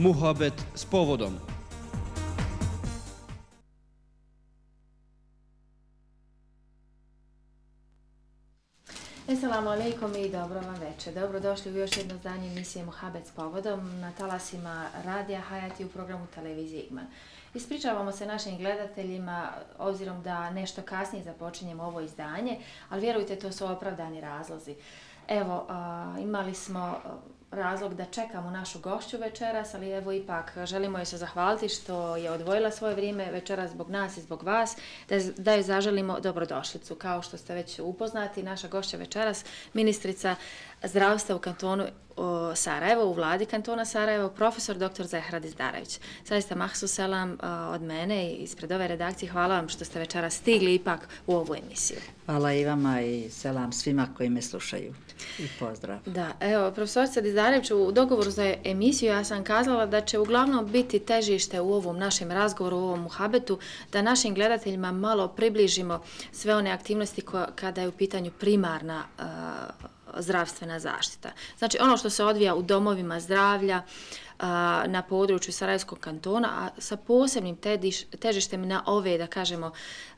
Muhabet s povodom. Assalamu alaikum i dobro vam večer. Dobrodošli u još jedno izdanje emisije Muhabet s povodom na talasima Radija Hayat i u programu televizije Igman. Ispričavamo se našim gledateljima obzirom da nešto kasnije započinjemo ovo izdanje, ali vjerujte, to su opravdani razlozi. Evo, imali smo razlog da čekamo našu gošću večeras, ali evo ipak želimo joj se zahvaliti što je odvojila svoje vrijeme večeras zbog nas i zbog vas, da joj zaželimo dobrodošlicu. Kao što ste već upoznati, naša gošća večeras, ministrica zdravstva u kantonu Sarajevo, u vladi kantona Sarajevo, profesor dr. Zehra Dizdarević. Zaista mahsu selam od mene i ispred ove redakcije. Hvala vam što ste večeras stigli ipak u ovu emisiju. Hvala i vama i selam svima koji me slušaju. I pozdrav. Da, evo, profesorica Dizdarević, u dogovoru za emisiju ja sam kazala da će uglavnom biti težište u ovom našem razgovoru, u ovom muhabetu, da našim gledateljima malo približimo sve one aktivnosti kada je u pitanju primarna zdravstvena zaštita. Znači ono što se odvija u domovima zdravlja na području Sarajevskog kantona, a sa posebnim težištem na ove, da kažemo,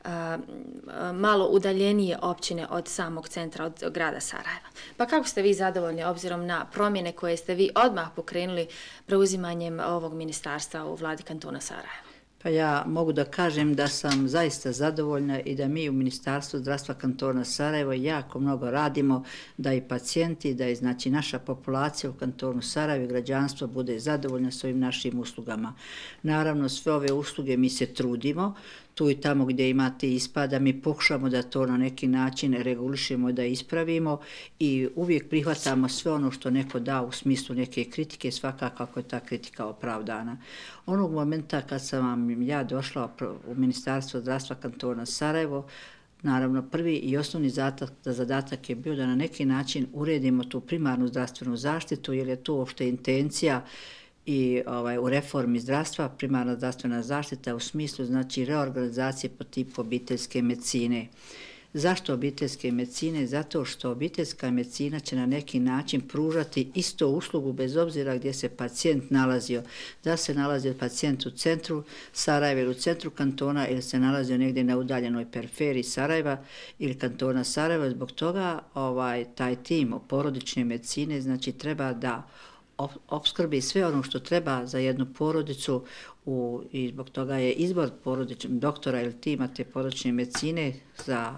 malo udaljenije općine od samog centra, od grada Sarajeva. Pa kako ste vi zadovoljni obzirom na promjene koje ste vi odmah pokrenuli preuzimanjem ovog ministarstva u vladi kantona Sarajeva? Pa ja mogu da kažem da sam zaista zadovoljna i da mi u Ministarstvu zdravstva kantona Sarajevo jako mnogo radimo da i pacijenti, da i znači naša populacija u kantonu Sarajevo i građanstvo bude zadovoljna s ovim našim uslugama. Naravno, sve ove usluge mi se trudimo, tu i tamo gdje imate ispada, mi pokušamo da to na neki način regulišemo, da ispravimo i uvijek prihvatamo sve ono što neko da u smislu neke kritike, svakako ako je ta kritika opravdana. Onog momenta kad sam vam ja došla u Ministarstvo zdravstva kantona Sarajevo, naravno prvi i osnovni zadatak je bio da na neki način uredimo tu primarnu zdravstvenu zaštitu, jer je to uopšte intencija i u reformi zdravstva, primarna zdravstvena zaštita u smislu znači reorganizacije po tipu obiteljske medicine. Zašto obiteljske medicine? Zato što obiteljska medicina će na neki način pružati isto uslugu bez obzira gdje se pacijent nalazio. Da se nalazio pacijent u centru Sarajeva ili u centru kantona ili se nalazio negdje na udaljenoj periferiji Sarajeva ili kantona Sarajeva. Zbog toga taj tim porodične medicine znači treba da opskrbi sve ono što treba za jednu porodicu i zbog toga je izbor doktora ili tima te porodične medicine za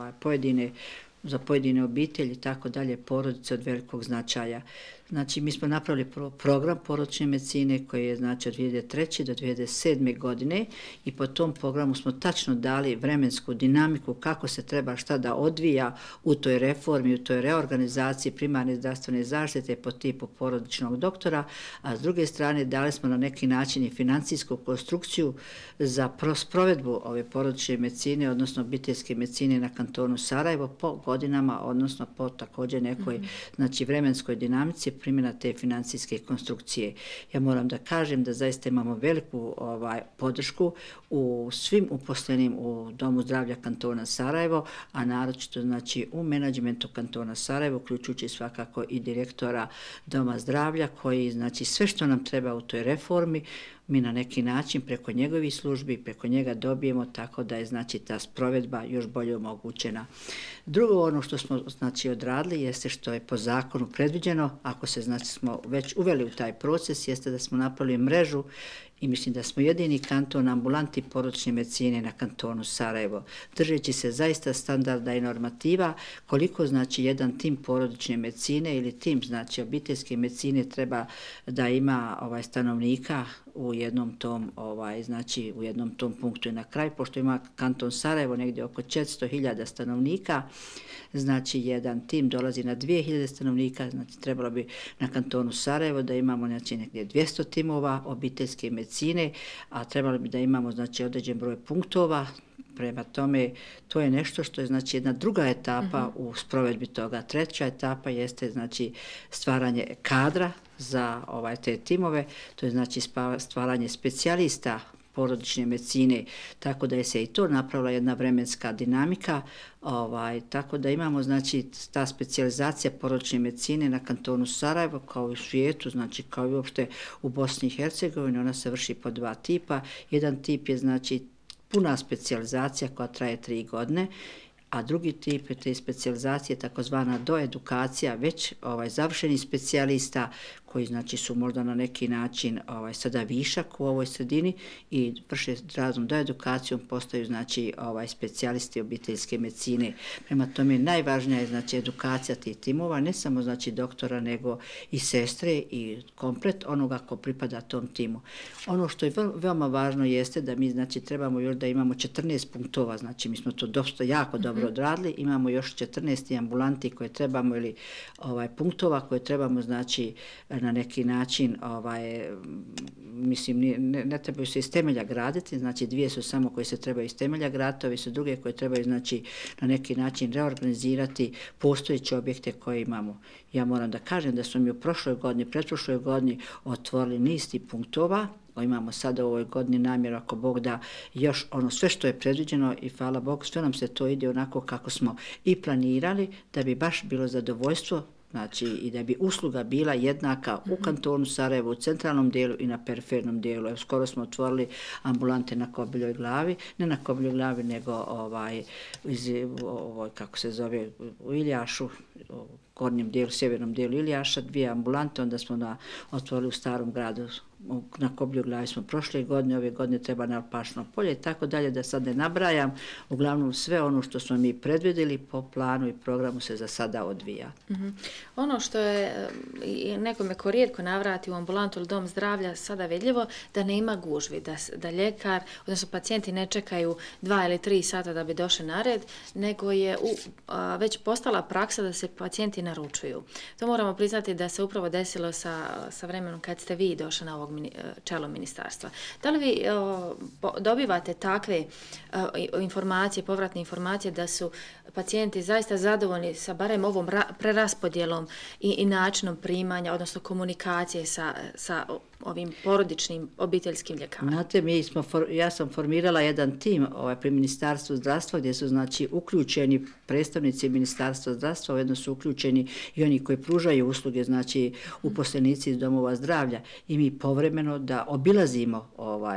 pojedine obitelji i tako dalje, porodice od velikog značaja. Znači, mi smo napravili program porodične medicine koji je znači od 2003. do 2007. godine i po tom programu smo tačno dali vremensku dinamiku kako se treba šta da odvija u toj reformi, u toj reorganizaciji primarne zdravstvene zaštite po tipu porodičnog doktora, a s druge strane dali smo na neki način i financijsku konstrukciju za sprovedbu ove porodične medicine, odnosno obiteljske medicine na kantonu Sarajevo po godinama, odnosno po također nekoj znači vremenskoj dinamici primjena te financijske konstrukcije. Ja moram da kažem da zaista imamo veliku podršku u svim uposlenim u Domu zdravlja kantona Sarajevo, a naročito znači u menadžmentu kantona Sarajevo, uključujući svakako i direktora Doma zdravlja koji znači sve što nam treba u toj reformi mi na neki način preko njegovih službi, preko njega dobijemo, tako da je znači ta sprovedba još bolje omogućena. Drugo ono što smo znači odradili jeste što je po zakonu predviđeno, ako se znači smo već uveli u taj proces, jeste da smo napravili mrežu i mislim da smo jedini kanton ambulanti porodične medicine na kantonu Sarajevo, držeći se zaista standarda i normativa koliko znači jedan tim porodične medicine ili tim znači obiteljske medicine treba da ima stanovnika u jednom tom znači u jednom tom punktu. I na kraju, pošto ima kanton Sarajevo negdje oko 400.000 stanovnika, znači jedan tim dolazi na 2.000 stanovnika, znači trebalo bi na kantonu Sarajevo da imamo znači negdje 200 timova obiteljske medicine, a trebalo bi da imamo znači određen broj punktova. Prema tome, to je nešto što je znači jedna druga etapa u sprovedbi toga. Treća etapa jeste znači stvaranje kadra za te timove, to je znači stvaranje specijalista porodične medicine, tako da je se i to napravila jedna vremenska dinamika, tako da imamo znači ta specijalizacija porodične medicine na kantonu Sarajevo kao i u svijetu, znači kao i uopšte u Bosni i Hercegovini, ona se vrši po 2 tipa. Jedan tip je znači puna specijalizacija koja traje 3 godine, a drugi tip te specijalizacije takozvana doedukacija, već završeni specijalista koji znači su možda na neki način sada višak u ovoj sredini i vrše raznom doedukacijom, postaju znači specijalisti obiteljske medicine. Prema tome najvažnija je znači edukacija tih timova, ne samo znači doktora nego i sestre i komplet onoga ko pripada tom timu. Ono što je veoma važno jeste da mi znači trebamo još da imamo 14 punktova, znači mi smo to dosta jako dobro odradili, imamo još 14 ambulanti koje trebamo ili punktova koje trebamo znači na neki način, mislim, ne trebaju se iz temelja graditi, znači 2 su samo koje se trebaju iz temelja graditi, ovi su druge koje trebaju znači na neki način reorganizirati postojeće objekte koje imamo. Ja moram da kažem da smo mi u prošloj godini, pretprošloj godini otvorili niz tih punktova, imamo sada u ovoj godini namjeru, ako Bog da, još ono sve što je predviđeno i hvala Bogu, sve nam se to ide onako kako smo i planirali, da bi baš bilo zadovoljstvo, znači i da bi usluga bila jednaka u kantonu Sarajevo, u centralnom dijelu i na perifernom dijelu. Evo, skoro smo otvorili ambulante na Kobiljoj glavi, ne na Kobiljoj glavi, nego kako se zove, u Iljašu, u gornjem dijelu, sjevernom dijelu Iljaša, 2 ambulante, onda smo otvorili u Starom gradu, na Kobiljoj glavi smo prošle godine, ove godine treba na Alpašno polje i tako dalje, da sad ne nabrajam. Uglavnom sve ono što smo mi predvidjeli po planu i programu se za sada odvija. Ono što je nekome ko rijetko navrati u ambulantu ili dom zdravlja sada vidljivo, da ne ima gužvi, da ljekar, odnosno pacijenti ne čekaju 2 ili 3 sata da bi došli na red, nego je već postala praksa da se pacijenti naručuju. To moramo priznati da se upravo desilo sa vremenom kad ste vi došli na ovog čelo ministarstva. Da li vi dobivate takve informacije, povratne informacije da su pacijenti zaista zadovoljni sa barem ovom preraspodjelom i načinom primanja, odnosno komunikacije sa ovim porodičnim obiteljskim ljekarima? Znate, ja sam formirala jedan tim pri Ministarstvu zdravstva gdje su znači uključeni predstavnici Ministarstva zdravstva, ujedno su uključeni i oni koji pružaju usluge, znači uposlenici iz domova zdravlja i mi povremeno da obilazimo,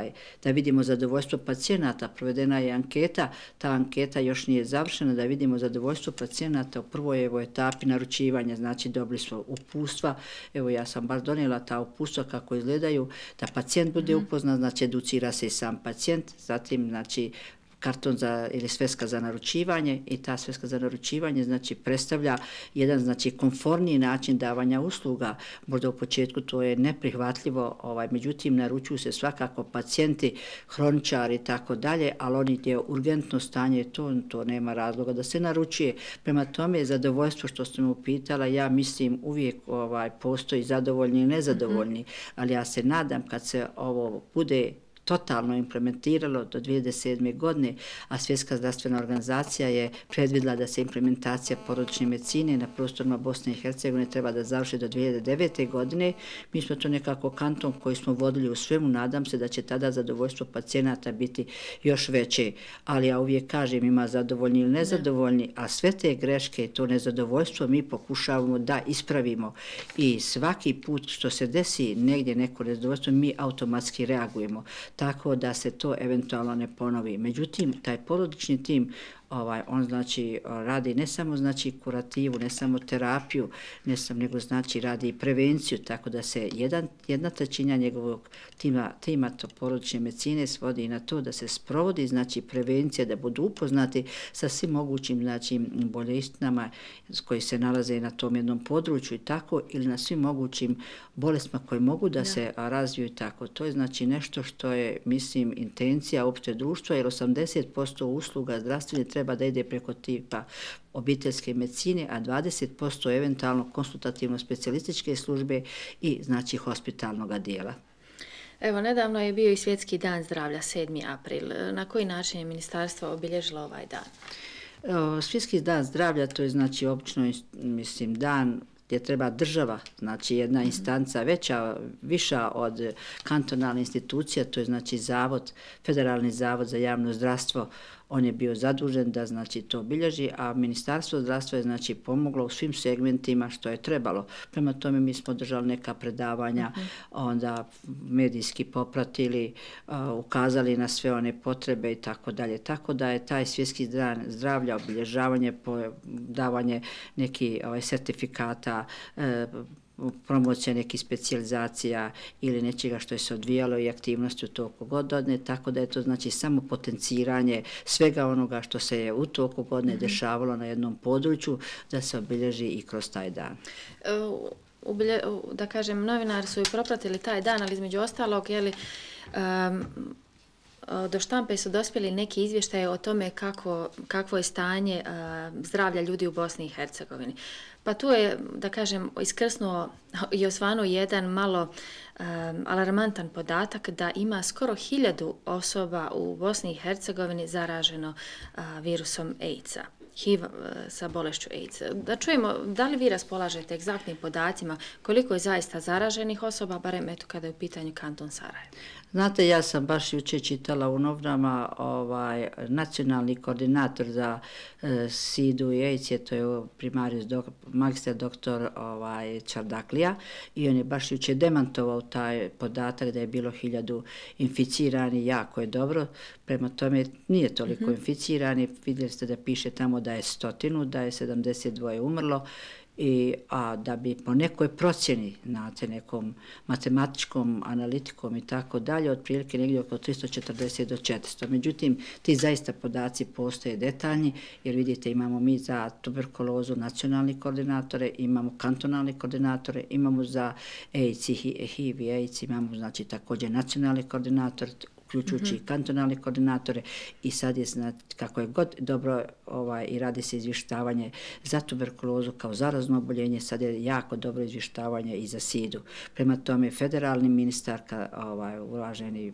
da vidimo zadovoljstvo pacijenata. Provedena je anketa, ta anketa još nije završena, da vidimo zadovoljstvo pacijenata u prvoj etapi naručivanja, znači dobili smo uputstva, evo ja sam baš donijela ta uputstva kako izgledaju, da pacijent bude upoznat, znači educira se i sam pacijent, zatim znači karton ili sveska za naručivanje i ta sveska za naručivanje znači predstavlja jedan znači konforniji način davanja usluga. Možda u početku to je neprihvatljivo, međutim naručuju se svakako pacijenti, hroničari i tako dalje, ali oni gdje je urgentno stanje, to nema razloga da se naručuje. Prema tome, zadovoljstvo što ste me upitala, ja mislim uvijek postoji zadovoljni i nezadovoljni, ali ja se nadam kad se ovo bude totalno implementiralo do 2007. godine, a Svjetska zdravstvena organizacija je predvidjela da se implementacija porodične medicine na prostorima Bosne i Hercegovine treba da završi do 2009. godine. Mi smo to nekako kanton koji smo vodili u svemu, nadam se da će tada zadovoljstvo pacijenata biti još veće, ali ja uvijek kažem ima zadovoljni ili nezadovoljni, a sve te greške i to nezadovoljstvo mi pokušavamo da ispravimo i svaki put što se desi negdje neko nezadovoljstvo mi automatski reagujemo, tako da se to eventualno ne ponovi. Međutim, taj porodični tim, on znači radi ne samo znači kurativu, ne samo terapiju, nego znači radi i prevenciju, tako da se 1/3 njegovog tima to porodične medicine svodi na to da se sprovodi znači prevencija, da budu upoznati sa svim mogućim znači bolestima koji se nalaze na tom jednom području i tako, ili na svim mogućim bolestima koje mogu da se razviju i tako. To je znači nešto što je, mislim, intencija opšte društva, jer 80% usluga zdravstvene treba da ide preko tipa obiteljske medicine, a 20% eventualno konsultativno-specijalističke službe i znači hospitalnog dijela. Evo, nedavno je bio i Svjetski dan zdravlja, 7. april. Na koji način je ministarstvo obilježilo ovaj dan? Svjetski dan zdravlja, to je znači obično, mislim, dan gdje treba država, znači jedna instanca viša od kantonalne institucije, to je znači zavod, Federalni zavod za javno zdravstvo, on je bio zadužen da znači to bilježi, a Ministarstvo zdravstva je znači pomoglo u svim segmentima što je trebalo. Prema tome mi smo držali neka predavanja, onda medijski popratili, ukazali na sve one potrebe i tako dalje. Tako da je taj svjetski dan zdravlja, obilježavanje, davanje nekih sertifikata, promocija nekih specijalizacija ili nečega što je se odvijalo i aktivnosti u toku godine, tako da je to znači samo potenciranje svega onoga što se je u toku godine dešavalo na jednom području da se obilježi i kroz taj dan. Da kažem, novinari su i propratili taj dan, ali između ostalog, do štampe su dospjeli neki izvještaje o tome kakvo je stanje zdravlja ljudi u Bosni i Hercegovini. Pa tu je, da kažem, iskrsnuo i osvanuo jedan malo alarmantan podatak da ima skoro 1000 osoba u Bosni i Hercegovini zaraženo virusom AIDS-a. HIV sa bolešću AIDS. Da čujemo, da li vi raspolažete egzaktnim podacima koliko je zaista zaraženih osoba, barem eto kada je u pitanju kanton Sarajevo? Znate, ja sam baš jučer čitala u novinama nacionalni koordinator za SIDA i AIDS, to je primarius magistar doktor Čardaklija, i on je baš jučer demantovao taj podatak da je bilo 1000 inficirani, jako je dobro, prema tome nije toliko inficirani, vidjeli ste da piše tamo da je 100, da je 72 umrlo, a da bi po nekoj procjeni, znate, nekom matematičkom analitikom i tako dalje, otprilike negdje oko 340 do 400. Međutim, ti zaista podaci postoje detaljni, jer vidite imamo mi za tuberkulozu nacionalni koordinatore, imamo kantonalni koordinatore, imamo za AIDS i HIV i AIDS, imamo znači također nacionalni koordinator, uključujući i kantonalne koordinatore, i sad je, kako je god dobro i radi se izvještavanje za tuberkulozu kao zarazno oboljenje, sad je jako dobro izvještavanje i za SIDA-u. Prema tome, federalni ministarka, uvaženi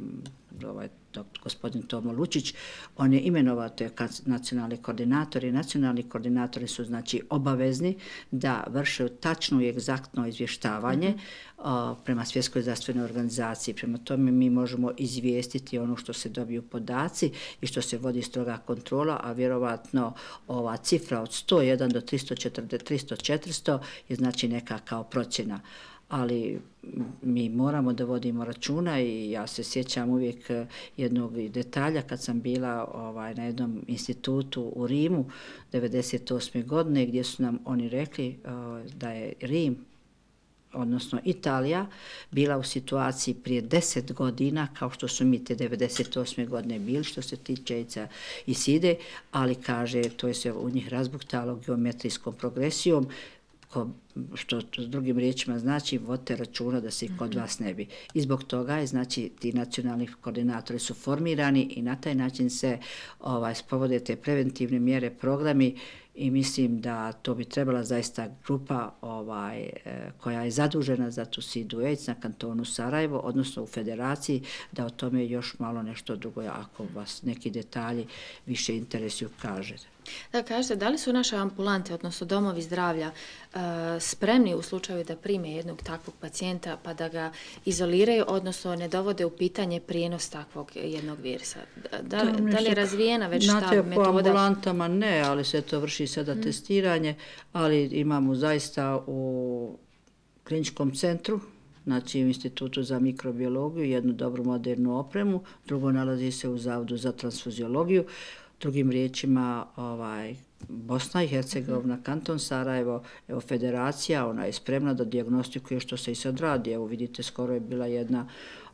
gospodin Tomo Lučić, on je imenovao te nacionalni koordinatori. Nacionalni koordinatori su znači obavezni da vrše tačno i egzaktno izvještavanje prema Svjetskoj zdravstvenoj organizaciji. Prema tome mi možemo izvijestiti ono što se dobiju podaci i što se vodi stroga kontrola, a vjerovatno ova cifra od 101 do 300-400 je znači neka kao procjena. Ali mi moramo da vodimo računa i ja se sjećam uvijek jednog detalja kad sam bila na jednom institutu u Rimu 1998. godine gdje su nam oni rekli da je Rim, odnosno Italija, bila u situaciji prije 10 godina kao što su mi te 1998. godine bili što se tiče AIDS-a i SIDA-e, ali kaže to je se u njih razbuktalo geometrijskom progresijom, što s drugim riječima znači vodite računa da se i kod vas ne bi. I zbog toga je znači ti nacionalni koordinatori su formirani i na taj način se sprovode te preventivne mjere, programi, i mislim da to bi trebala zaista grupa koja je zadužena za tu SIDA i AIDS na kantonu Sarajevo, odnosno u federaciji, da o tome još malo nešto drugo, ako vas neki detalji više interesuju, kažete. Da kažete, da li su naše ambulante, odnosno domovi zdravlja, spremni u slučaju da prime jednog takvog pacijenta pa da ga izoliraju, odnosno ne dovode u pitanje prijenos takvog jednog virusa? Da li je razvijena već ta metoda? Po ambulantama ne, ali se to vrši sada testiranje, ali imamo zaista u kliničkom centru, znači u Institutu za mikrobiologiju, jednu dobru modernu opremu, drugo nalazi se u Zavodu za transfuziologiju. Drugim riječima, Bosna i Hercegovina, kanton Sarajevo, evo federacija, ona je spremna da dijagnostikuje što se i sad radi. Evo vidite, skoro je bila jedna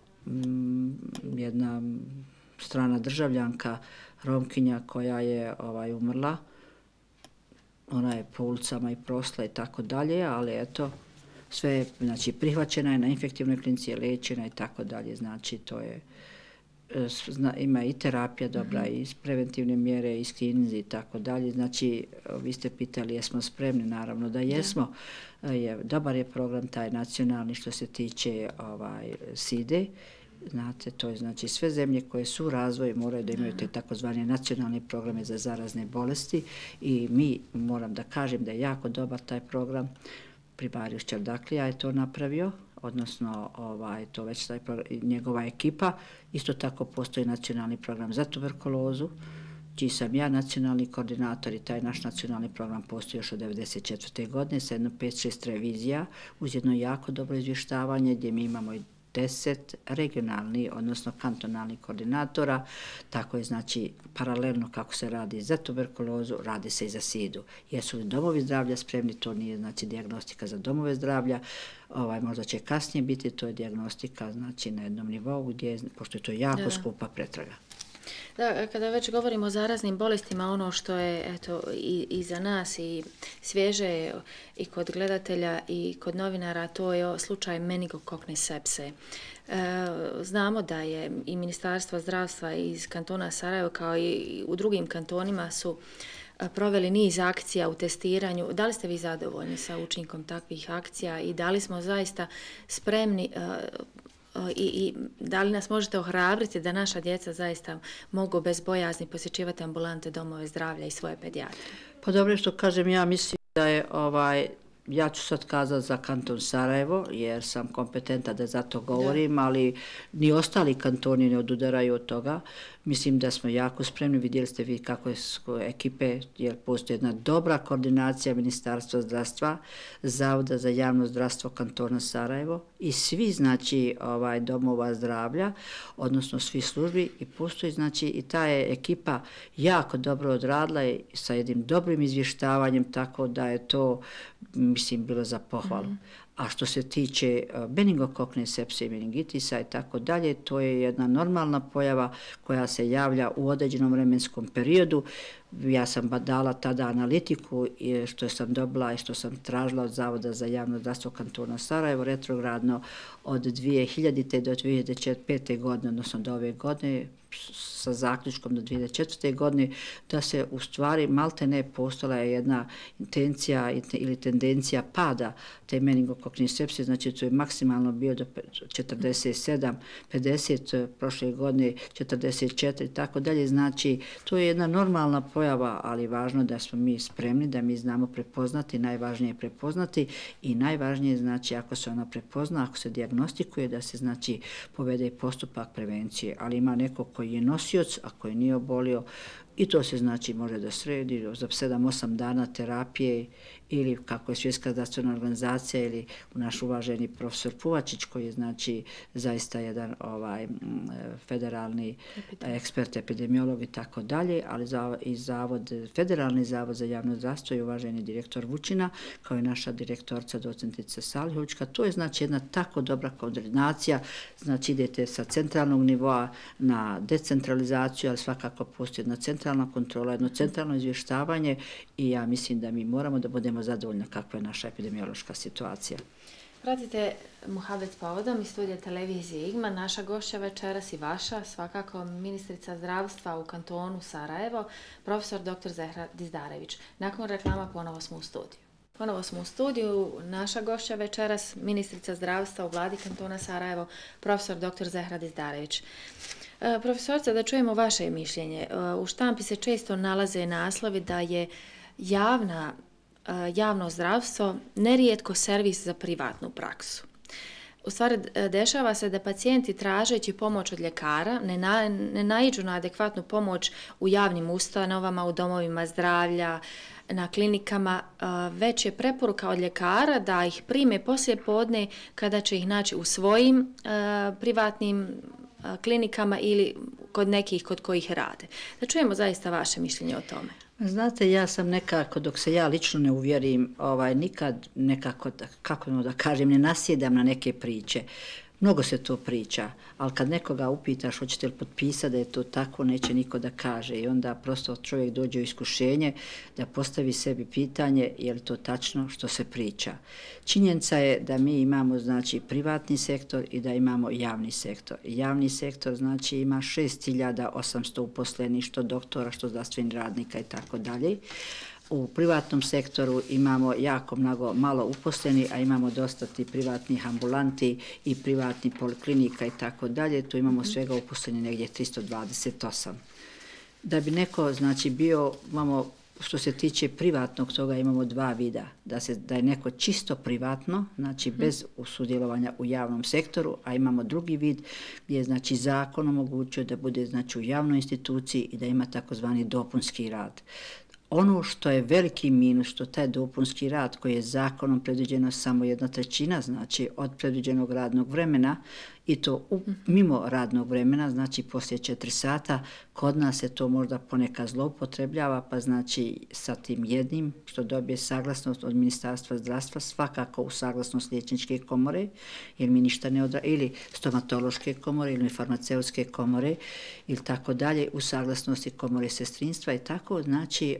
strana državljanka, Romkinja, koja je umrla. Ona je po ulicama i prosla i tako dalje, ali eto, sve je, znači, prihvaćena je na infektivnoj klinici, je liječena i tako dalje, znači to je, ima i terapija dobra i preventivne mjere i screeninzi i tako dalje. Znači, vi ste pitali jesmo spremni, naravno da jesmo. Dobar je program taj nacionalni što se tiče SIDA znate, to je znači sve zemlje koje su u razvoju moraju da imaju te takozvane nacionalne programe za zarazne bolesti i mi, moram da kažem da je jako dobar taj program, Primarius Čardaklija je to napravio, odnosno to već taj program, njegova ekipa. Isto tako postoji nacionalni program za tuberkulozu, čiji sam ja nacionalni koordinator i taj naš nacionalni program postoji još od 1994. godine sa jedno 5-6 revizija uz jedno jako dobro izvještavanje gdje mi imamo i 10 regionalnih, odnosno kantonalnih koordinatora, tako je znači paralelno kako se radi za tuberkulozu, radi se i za SIDU. Jesu li domovi zdravlja spremni, to nije znači dijagnostika za domove zdravlja, možda će kasnije biti, to je dijagnostika znači na jednom nivou gdje, pošto je to jako skupa pretraga. Da, kada već govorimo o zaraznim bolestima, ono što je eto, i za nas i svježe i kod gledatelja i kod novinara, to je slučaj meningokokne sepse. Znamo da je i Ministarstvo zdravstva iz kantona Sarajevo kao i u drugim kantonima su proveli niz akcija u testiranju. Da li ste vi zadovoljni sa učinkom takvih akcija i da li smo zaista spremni i da li nas možete ohrabriti da naša djeca zaista mogu bez bojazni posjećivati ambulante, domove zdravlja i svoje pedijatre? Pa dobro što kažem, ja mislim da je ja ću sad kazati za kanton Sarajevo, jer sam kompetenta da za to govorim, ali ni ostali kantoni ne odudaraju od toga. Mislim da smo jako spremni, vidjeli ste vi kako su ekipe, jer postoji jedna dobra koordinacija Ministarstva zdravstva, Zavoda za javno zdravstvo kantona Sarajevo i svi znači domova zdravlja, odnosno svi službi i postoji znači i ta je ekipa jako dobro odradila i sa jednim dobrim izvještavanjem, tako da je to mislim bilo za pohvalu. A što se tiče meningokokne sepse i meningitisa i tako dalje, to je jedna normalna pojava koja se javlja u određenom vremenskom periodu. Ja sam dala tada analitiku što sam dobila i što sam tražila od Zavoda za javno zdravstvo kantona Sarajevo retrogradno od 2000. do 2005. godine, odnosno do ove godine, sa zaključkom do 2004. godine, da se u stvari maltene postala jedna intencija ili tendencija pada te meningokokne sepse, znači to je maksimalno bio do 47, 50, prošle godine 44 i tako dalje, znači to je jedna normalna pojava, ali važno da smo mi spremni, da mi znamo prepoznati, najvažnije je prepoznati i najvažnije znači ako se ona prepozna, ako se dijagnostikuje, da se znači povede postupak prevencije, ali ima neko koji je nosioc, a koji nije obolio i to se znači može da sredi za 7-8 dana terapije ili kako je Svjetska zdravstvena organizacija ili naš uvaženi profesor Puvačić koji je znači zaista jedan federalni ekspert, epidemiolog i tako dalje, ali i Federalni zavod za javno zdravstvo i uvaženi direktor Vučina kao i naša direktorca docentica Salihovićka. To je znači jedna tako dobra koordinacija, znači idete sa centralnog nivoa na decentralizaciju, ali svakako postoji jedna centralna kontrola, jedno centralno izvještavanje i ja mislim da mi moramo da budemo zadovoljni kakva je naša epidemiološka situacija. Pratite Muhabet povodom iz studija televizije IGMA. Naša gošća večeras i vaša, svakako ministrica zdravstva u kantonu Sarajevo, profesor dr. Zehra Dizdarević. Nakon reklama ponovo smo u studiju. Ponovo smo u studiju. Naša gošća večeras, ministrica zdravstva u vladi kantona Sarajevo, profesor dr. Zehra Dizdarević. Profesorica, da čujemo vaše mišljenje. U štampi se često nalaze naslovi da je javno zdravstvo nerijetko servis za privatnu praksu. U stvari, dešava se da pacijenti tražeći pomoć od ljekara ne naiđu na adekvatnu pomoć u javnim ustanovama, u domovima zdravlja, na klinikama, već je preporuka od ljekara da ih prime poslije podne kada će ih naći u svojim privatnim klinikama ili kod nekih kod kojih rade. Da čujemo zaista vaše mišljenje o tome. Znate, ja sam nekako, dok se ja lično ne uvjerim, nikad nekako, kako da kažem, ne nasjedam na neke priče. Mnogo se to priča, ali kad nekoga upitaš hoćete li potpisati da je to tako, neće niko da kaže i onda prosto čovjek dođe u iskušenje da postavi sebi pitanje je li to tačno što se priča. Činjenica je da mi imamo znači privatni sektor i da imamo javni sektor. Javni sektor znači ima 6800 uposlenih, što doktora, što zdravstvenih radnika i tako dalje. u privatnom sektoru imamo jako malo uposleni, a imamo dosta ti privatnih ambulanti i privatnih poliklinika i tako dalje. Tu imamo svega uposleni negdje 328. Da bi neko, znači, bio, imamo, što se tiče privatnog toga, imamo dva vida. Da je neko čisto privatno, znači bez sudjelovanja u javnom sektoru, a imamo drugi vid gdje je, znači, zakon omogućio da bude, znači, u javnoj instituciji i da ima takozvani dopunski rad. Ono što je veliki minus, što taj dopunski rad koji je zakonom predviđeno samo 1/3, znači od predviđenog radnog vremena i to mimo radnog vremena, znači poslije 4 sata, kod nas se to možda ponekad zloupotrebljava, pa znači sa tim jednim što dobije saglasnost od Ministarstva zdravstva, svakako u saglasnost liječničke komore, jer mi ništa ne ili stomatološke komore ili farmaceutske komore ili tako dalje, u saglasnosti komore sestrinstva i tako, znači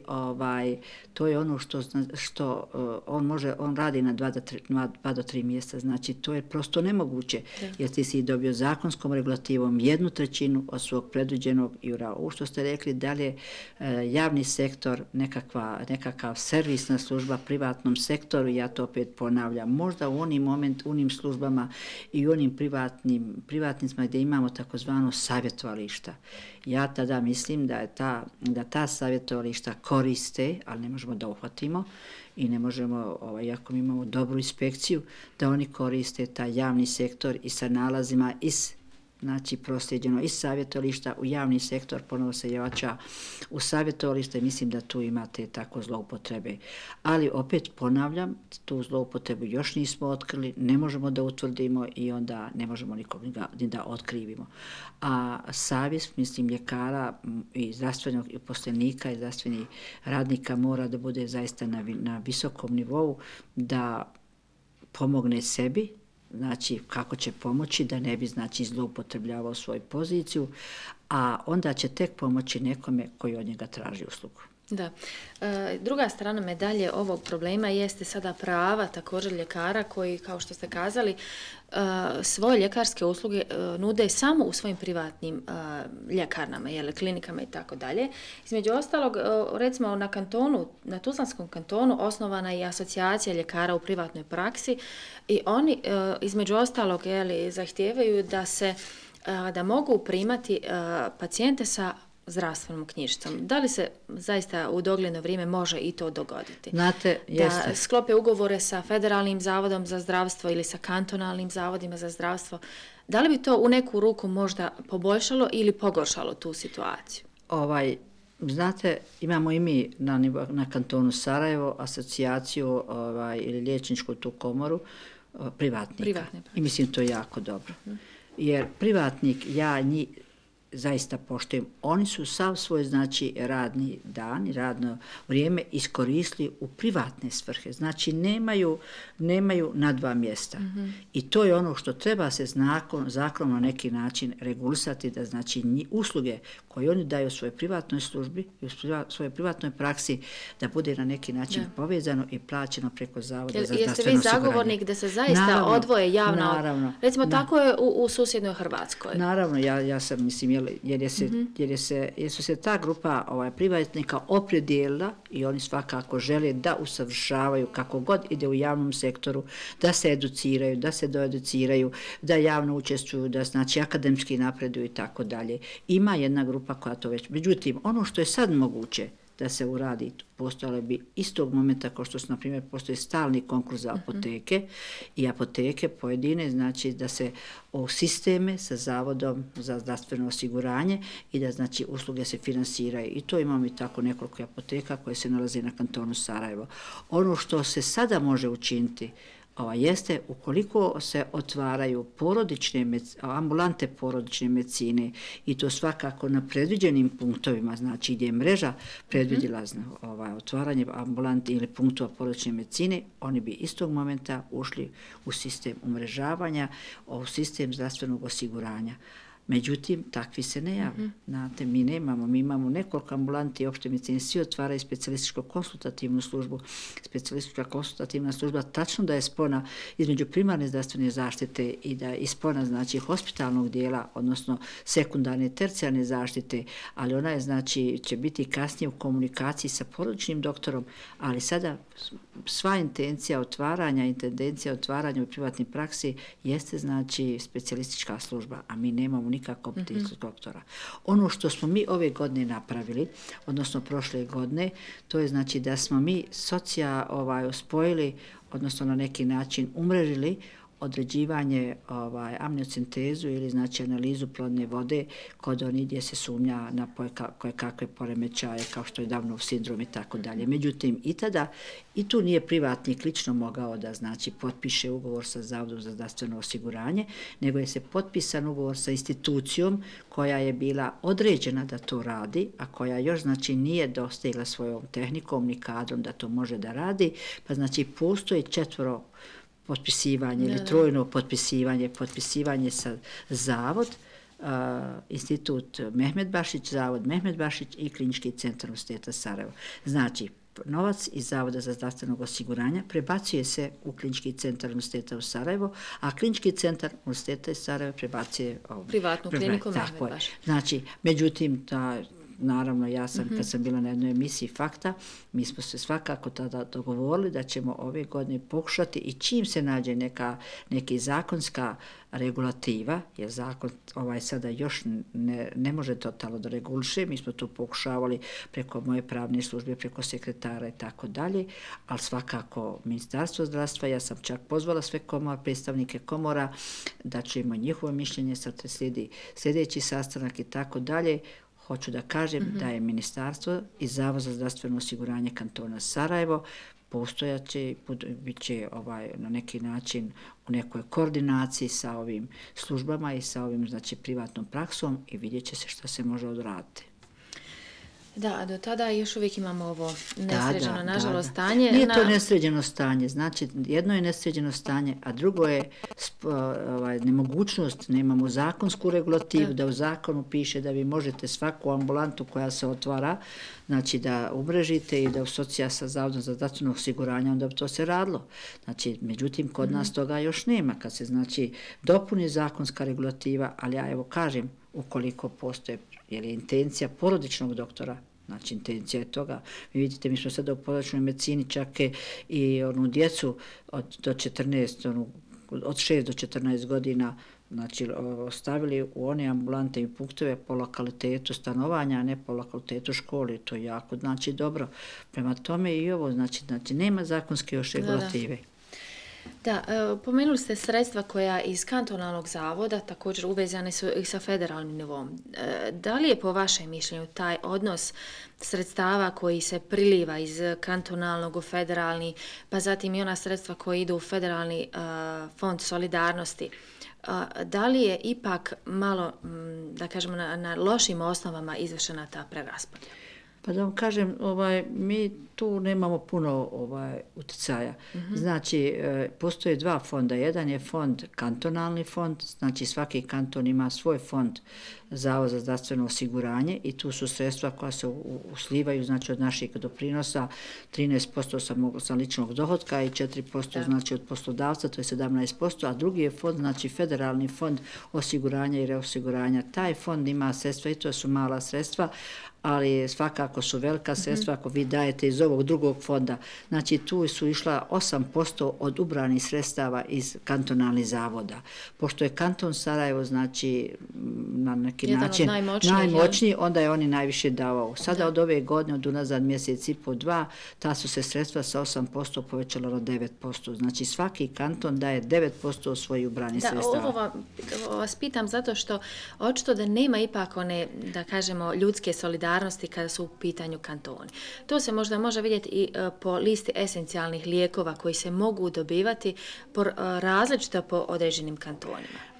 to je ono što on radi na 2 do 3 mjesta, znači to je prosto nemoguće, jer ti si dobio zakonskom regulativom 1/3 od svog predviđenog i ovo što ste rekli, dalje javni sektor, nekakav servisna služba privatnom sektoru, ja to opet ponavljam, možda u onim službama i u onim privatnicima gdje imamo takozvano savjetovališta. Ja tada mislim da ta savjetovališta koriste, ali ne možemo da uhvatimo i ne možemo, iako mi imamo dobru inspekciju, da oni koriste taj javni sektor i sa nalazima znači prosljeđeno iz savjetovališta u javni sektor, ponovo se jača u savjetovalište i mislim da tu imate tako zloupotrebe. Ali opet ponavljam, tu zloupotrebu još nismo otkrili, ne možemo da utvrdimo i onda ne možemo nikog ni da otkrivimo. A savjest, mislim, ljekara i zdravstvenog uposlenika i zdravstvenih radnika mora da bude zaista na visokom nivou, da pomogne sebi, znači kako će pomoći da ne bi, znači, zloupotrebljavao svoju poziciju, a onda će tek pomoći nekome koji od njega traži uslugu. Da. Druga strana medalje ovog problema jeste sada prava također ljekara koji, kao što ste kazali, svoje ljekarske usluge nude samo u svojim privatnim ljekarnama, klinikama i tako dalje. Između ostalog, recimo na Tuzlanskom kantonu osnovana je asocijacija ljekara u privatnoj praksi i oni između ostalog zahtijevaju da mogu primati pacijente sa zdravstvenom knjižicom. Da li se zaista u dogledno vrijeme može i to dogoditi? Znate, jeste. Da sklope ugovore sa Federalnim zavodom za zdravstvo ili sa kantonalnim zavodima za zdravstvo. Da li bi to u neku ruku možda poboljšalo ili pogoršalo tu situaciju? Znate, imamo i mi na kantonu Sarajevo asocijaciju ili liječničku tu komoru privatnika. I mislim to je jako dobro. Jer privatnik, ja zaista poštujem. Oni su sav svoj, znači, radni dan i radno vrijeme iskoristili u privatne svrhe. Znači, nemaju na 2 mjesta. I to je ono što treba se zakonom na neki način regulisati, da, znači, usluge koje oni daju u svojoj privatnoj službi i u svojoj privatnoj praksi da bude na neki način povezano i plaćeno preko Zavoda za zdravstveno osiguranje. Jeste vi zagovornik da se zaista odvoje javna... Recimo, tako je u susjednoj Hrvatskoj. Naravno, ja sam, mislim, jer su se ta grupa privatnika opredijelila i oni svakako žele da usavršavaju kako god ide u javnom sektoru, da se educiraju, da se doeduciraju, da javno učestvuju, da, znači, akademski napreduju i tako dalje. Ima jedna grupa koja to već... Međutim, ono što je sad moguće da se uradi, postojalo bi istog momenta kao što su, na primjer, postoji stalni konkurs za apoteke i apoteke pojedine, znači da se u sisteme sa Zavodom za zdravstveno osiguranje i da, znači, usluge se finansiraju. I to imamo i tako nekoliko apoteka koje se nalaze na kantonu Sarajevo. Ono što se sada može učiniti jeste, ukoliko se otvaraju ambulante porodične medicine i to svakako na predviđenim punktovima, znači gdje je mreža predvidjela otvaranje ambulanti ili punktova porodične medicine, oni bi istog momenta ušli u sistem umrežavanja, u sistem zdravstvenog osiguranja. Međutim, takvi se ne javljaju. Znate, mi imamo nekoliko ambulanti opšte medicine, svi otvaraju specijalističko-konsultativnu službu. Specijalistička konsultativna služba tačno da je spona između primarne zdravstvene zaštite i da je spona znači hospitalnog dijela, odnosno sekundarne i tercijarne zaštite, ali ona je znači će biti kasnije u komunikaciji sa porodičnim doktorom, ali sada sva intencija otvaranja i tendencija otvaranja u privatnoj praksi jeste znači specijalistička služba, a mi nemamo nikakvog doktora. Ono što smo mi ove godine napravili, odnosno prošle godine, to je znači da smo mi spojili, odnosno na neki način umrežili određivanje amniocentezu ili znači analizu plodne vode kod onih gdje se sumnja na koje kakve poremećaje kao što je Downov sindrom i tako dalje. Međutim, i tada i tu nije privatnik lično mogao da znači potpiše ugovor sa Zavodom za zdravstveno osiguranje, nego je se potpisan ugovor sa institucijom koja je bila određena da to radi, a koja još znači nije dostigla svojom tehnikom ni kadrom da to može da radi, pa znači postoji 4 potpisivanje ili trojno potpisivanje sa Zavod, Institut Mehmet Bašić, Zavod Mehmet Bašić i Klinički centar Univerziteta Sarajevo. Znači, novac iz Zavoda za zdravstveno osiguranje prebacuje se u Klinički centar Univerziteta u Sarajevo, a Klinički centar Univerziteta Sarajevo prebacuje privatnu kliniku Mehmet Bašić. Znači, međutim, naravno, ja sam, kad sam bila na jednoj emisiji Fakta, mi smo se svakako tada dogovorili da ćemo ove godine pokušati i čim se nađe neka zakonska regulativa, jer zakon sada još ne može totalno da reguliše, mi smo to pokušavali preko moje pravne službe, preko sekretara i tako dalje, ali svakako Ministarstvo zdravstva, ja sam čak pozvala sve predstavnike komora, da ćemo njihovo mišljenje, sad slijedi sljedeći sastanak i tako dalje. Hoću da kažem da je Ministarstvo i Zavod za zdravstveno osiguranje kantona Sarajevo postojaće, bit će na neki način u nekoj koordinaciji sa ovim službama i sa ovim znači privatnom praksom i vidjet će se šta se može odraditi. Da, do tada još uvijek imamo ovo nesređeno, nažalost, stanje. Nije to nesređeno stanje, znači jedno je nesređeno stanje, a drugo je nemogućnost, nemamo zakonsku regulativu, da u zakonu piše da vi možete svaku ambulantu koja se otvara, znači da umrežite i da asocijacija sa Zavodom za zdravstveno osiguranje, onda bi to se radilo. Znači, međutim, kod nas toga još nema, kad se znači dopuni zakonska regulativa, ali ja evo kažem, ukoliko postoje, jer je intencija porodičnog doktora, znači intencija je toga. Vi vidite, mi smo sada u porodičnoj medicini čak i onu djecu od 6 do 14 godina znači ostavili u one ambulante i punktove po lokalitetu stanovanja, a ne po lokalitetu škole. To je jako znači dobro. Prema tome i ovo znači nema zakonske još regulative. Da, pomenuli ste sredstva koja iz kantonalnog zavoda također uvezane su i sa federalnim nivom. Da li je po vašem mišljenju taj odnos sredstava koji se priliva iz kantonalnog u federalni, pa zatim i ona sredstva koja idu u federalni fond solidarnosti, da li je ipak malo, da kažemo, na lošim osnovama izvršena ta preraspodjela? Pa da vam kažem, mi tu nemamo puno utjecaja. Znači, postoje 2 fonda. Jedan je fond, kantonalni fond, znači svaki kanton ima svoj fond Zavod za zdravstveno osiguranje i tu su sredstva koja se uslivaju znači od naših doprinosa, 13% sa ličnog dohotka i 4% znači od poslodavca, to je 17%, a drugi je fond, znači federalni fond osiguranja i reosiguranja. Taj fond ima sredstva i to su mala sredstva, ali svakako su velika sredstva ako vi dajete iz ovog drugog fonda. Znači tu su išla 8% od ubranih sredstava iz kantonalnih zavoda. Pošto je kanton Sarajevo znači na neki način najmoćniji, onda je oni najviše davao. Sada od ove godine, od unazad mjesec i po 2, ta su se sredstva sa 8% povećala na 9%. Znači svaki kanton daje 9% od svojih ubranih sredstava. Ovo vas pitam zato što očito da nema ipak one, da kažemo, ljudske solidarnosti kada su u pitanju kantoni. To se možda može vidjeti i po listi esencijalnih lijekova koji se mogu dobivati različito po određenim kantonima.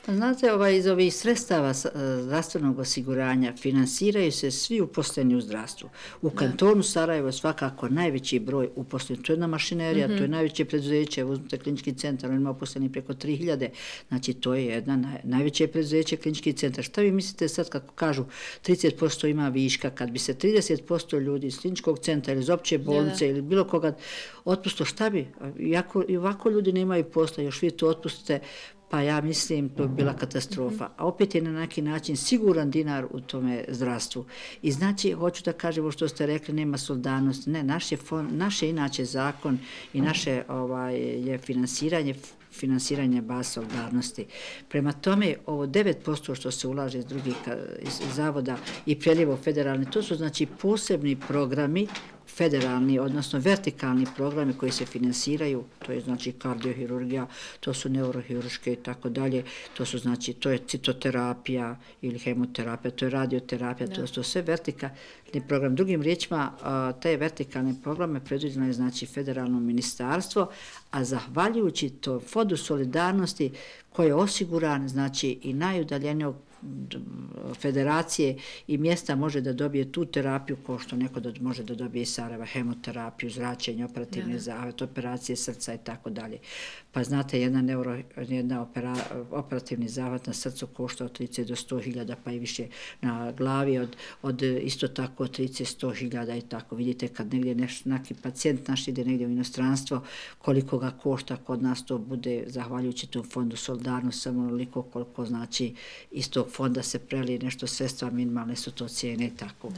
Znate, iz ovih sredstava zdravstvenog osiguranja finansiraju se svi uposleni u zdravstvu. U kantonu Sarajevo je svakako najveći broj uposlenih. To je jedna mašinerija, to je najveće preduzeće, uzmite klinički centar, on ima uposleni preko 3000, znači to je jedna najveće preduzeće klinički centar. Šta vi mislite sad kako kažu 30% ima viška, kad bi se 30% ljudi iz kliničkog centra ili iz opće bolnice ili bilo koga otpusto, šta bi? I ovako ljudi nemaju posla, još vi to otpustite, pa ja mislim to bi bila katastrofa. A opet je na neki način siguran dinar u tome zdravstvu. I znači, hoću da kažem ovo što ste rekli, nema solidarnosti. Ne, naš je inače zakon i naše je finansiranje baz solidarnosti. Prema tome, ovo 9% što se ulaže iz drugih zavoda i prelijevo federalni, to su znači posebni programi federalni, odnosno vertikalni programi koji se finansiraju, to je znači kardiohirurgija, to su neurohirurške i tako dalje, to su znači, to je citoterapija ili hemoterapija, to je radioterapija, to su sve vertikalni program. Drugim riječima, te vertikalne programe predviđeno je znači federalno ministarstvo, a zahvaljujući to fondu solidarnosti koji je osiguran znači i najudaljenijog federacije i mjesta može da dobije tu terapiju kao što neko može da dobije iz Sarajeva, hemoterapiju, zračenje, operativne zahvat, operacije srca i tako dalje. Pa znate, jedna operativni zahvat na srcu košta od 30 do 100.000 pa i više, na glavi od isto tako od 30-100.000 i tako. Vidite kad negdje neki pacijent naš ide negdje u inostranstvo, koliko ga košta, kod nas to bude zahvaljujući tom fondu solidarnosti samo onoliko koliko znači iz tog fonda se prelije nešto sredstva, minimalne su to cijene i tako.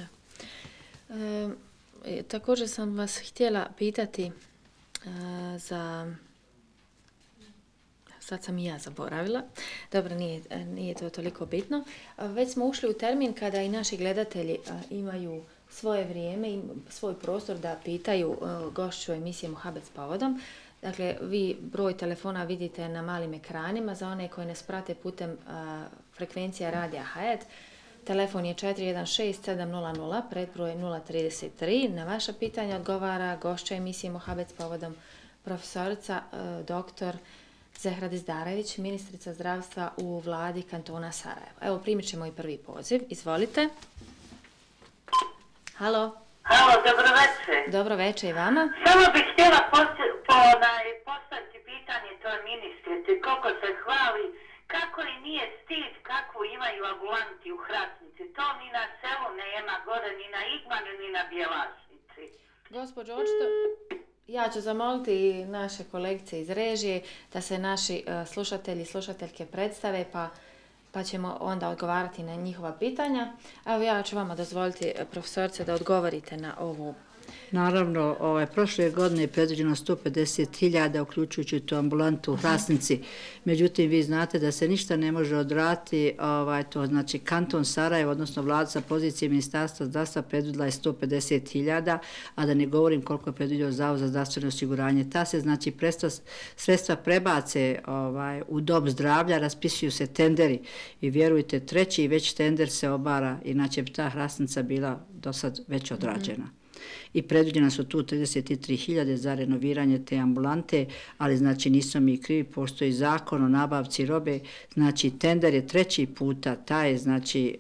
Također sam vas htjela pitati za... Sad sam i ja zaboravila. Dobro, nije to toliko bitno. Već smo ušli u termin kada i naši gledatelji imaju svoje vrijeme i svoj prostor da pitaju gošću emisije Muhabet s povodom. Dakle, vi broj telefona vidite na malim ekranima. Za one koji nas prate putem frekvencija radija Hayat, telefon je 416-700, predbroj 033. Na vaša pitanja odgovara gošća emisije Muhabet s povodom profesorica dr. Zehra Dizdarević, ministrica zdravstva u vladi kantona Sarajevo. Evo, primit ćemo i prvi poziv. Izvolite. Halo. Halo, dobro večer. Dobro večer i vama. Samo bih htjela postaviti pitanje toj ministrici, koliko se hvali, kako i nije stid kakvu imaju ambulanti u Hrasnici. To ni na selu nema gore, ni na Igmanu, ni na Bjelašnici. Gospođo, očito... Ja ću zamoliti naše kolegice iz režije da se naši slušatelji i slušateljke predstave, pa ćemo onda odgovarati na njihova pitanja. Evo, ja ću vama dozvoliti, profesorice, da odgovorite na ovu. Naravno, prošle godine je predviđeno 150.000, uključujući tu ambulantu u Hrasnici. Međutim, vi znate da se ništa ne može odraditi, to znači kanton Sarajevo, odnosno vlada sa pozicije Ministarstva zdravstva predvidjela je 150.000, a da ne govorim koliko je predvidio Zavod za zdravstveno osiguranje. Ta se znači sredstva prebace u dom zdravlja, raspisuju se tenderi i vjerujte, treći već tender se obara, inače bi ta Hrasnica bila do sad već odrađena. I predviđena su tu 33.000 za renoviranje te ambulante, ali znači nismo mi krivi, postoji zakon o nabavci robe, znači tender je treći puta, ta je znači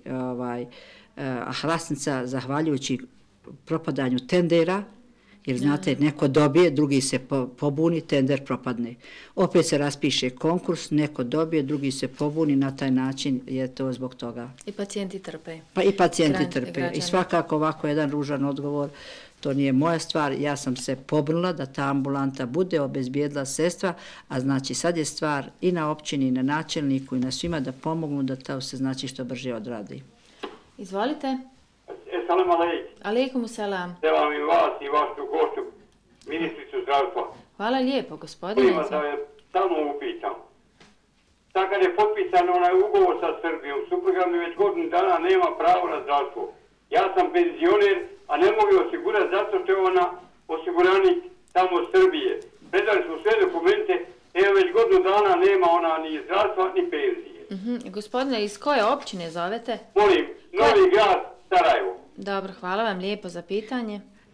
Hrasnica zahvaljujući propadanju tendera, jer znate, neko dobije, drugi se pobuni, tender propadne. Opet se raspiše konkurs, neko dobije, drugi se pobuni, na taj način je to zbog toga. I pacijenti trpe. Pa i pacijenti trpe. I svakako ovako jedan ružan odgovor, to nije moja stvar, ja sam se pobrinula da ta ambulanta bude obezbijedila sredstva, a znači sad je stvar i na općini, i na načelniku, i na svima da pomognu da to se znači što brže odradi. Izvolite. Salam alejkum. Alejkum selam. Selam i vas i vašu gošću, ministricu zdravstva. Hvala lijepo, gospodine. Da je samo upitam. Sad kad je potpisan onaj ugovor sa Srbijom, supruga mi već godinu dana nema pravo na zdravstvo. Ja sam penzioner, a ne mogu osigurati zato što je ona osiguranik tamo Srbije. Predali smo sve dokumente, evo već godinu dana nema ona ni zdravstva ni penzije. Gospodine, iz koje općine zovete? Molim, Novi Grad, Sarajevo. Dobro, hvala vam lijepo za pitanje.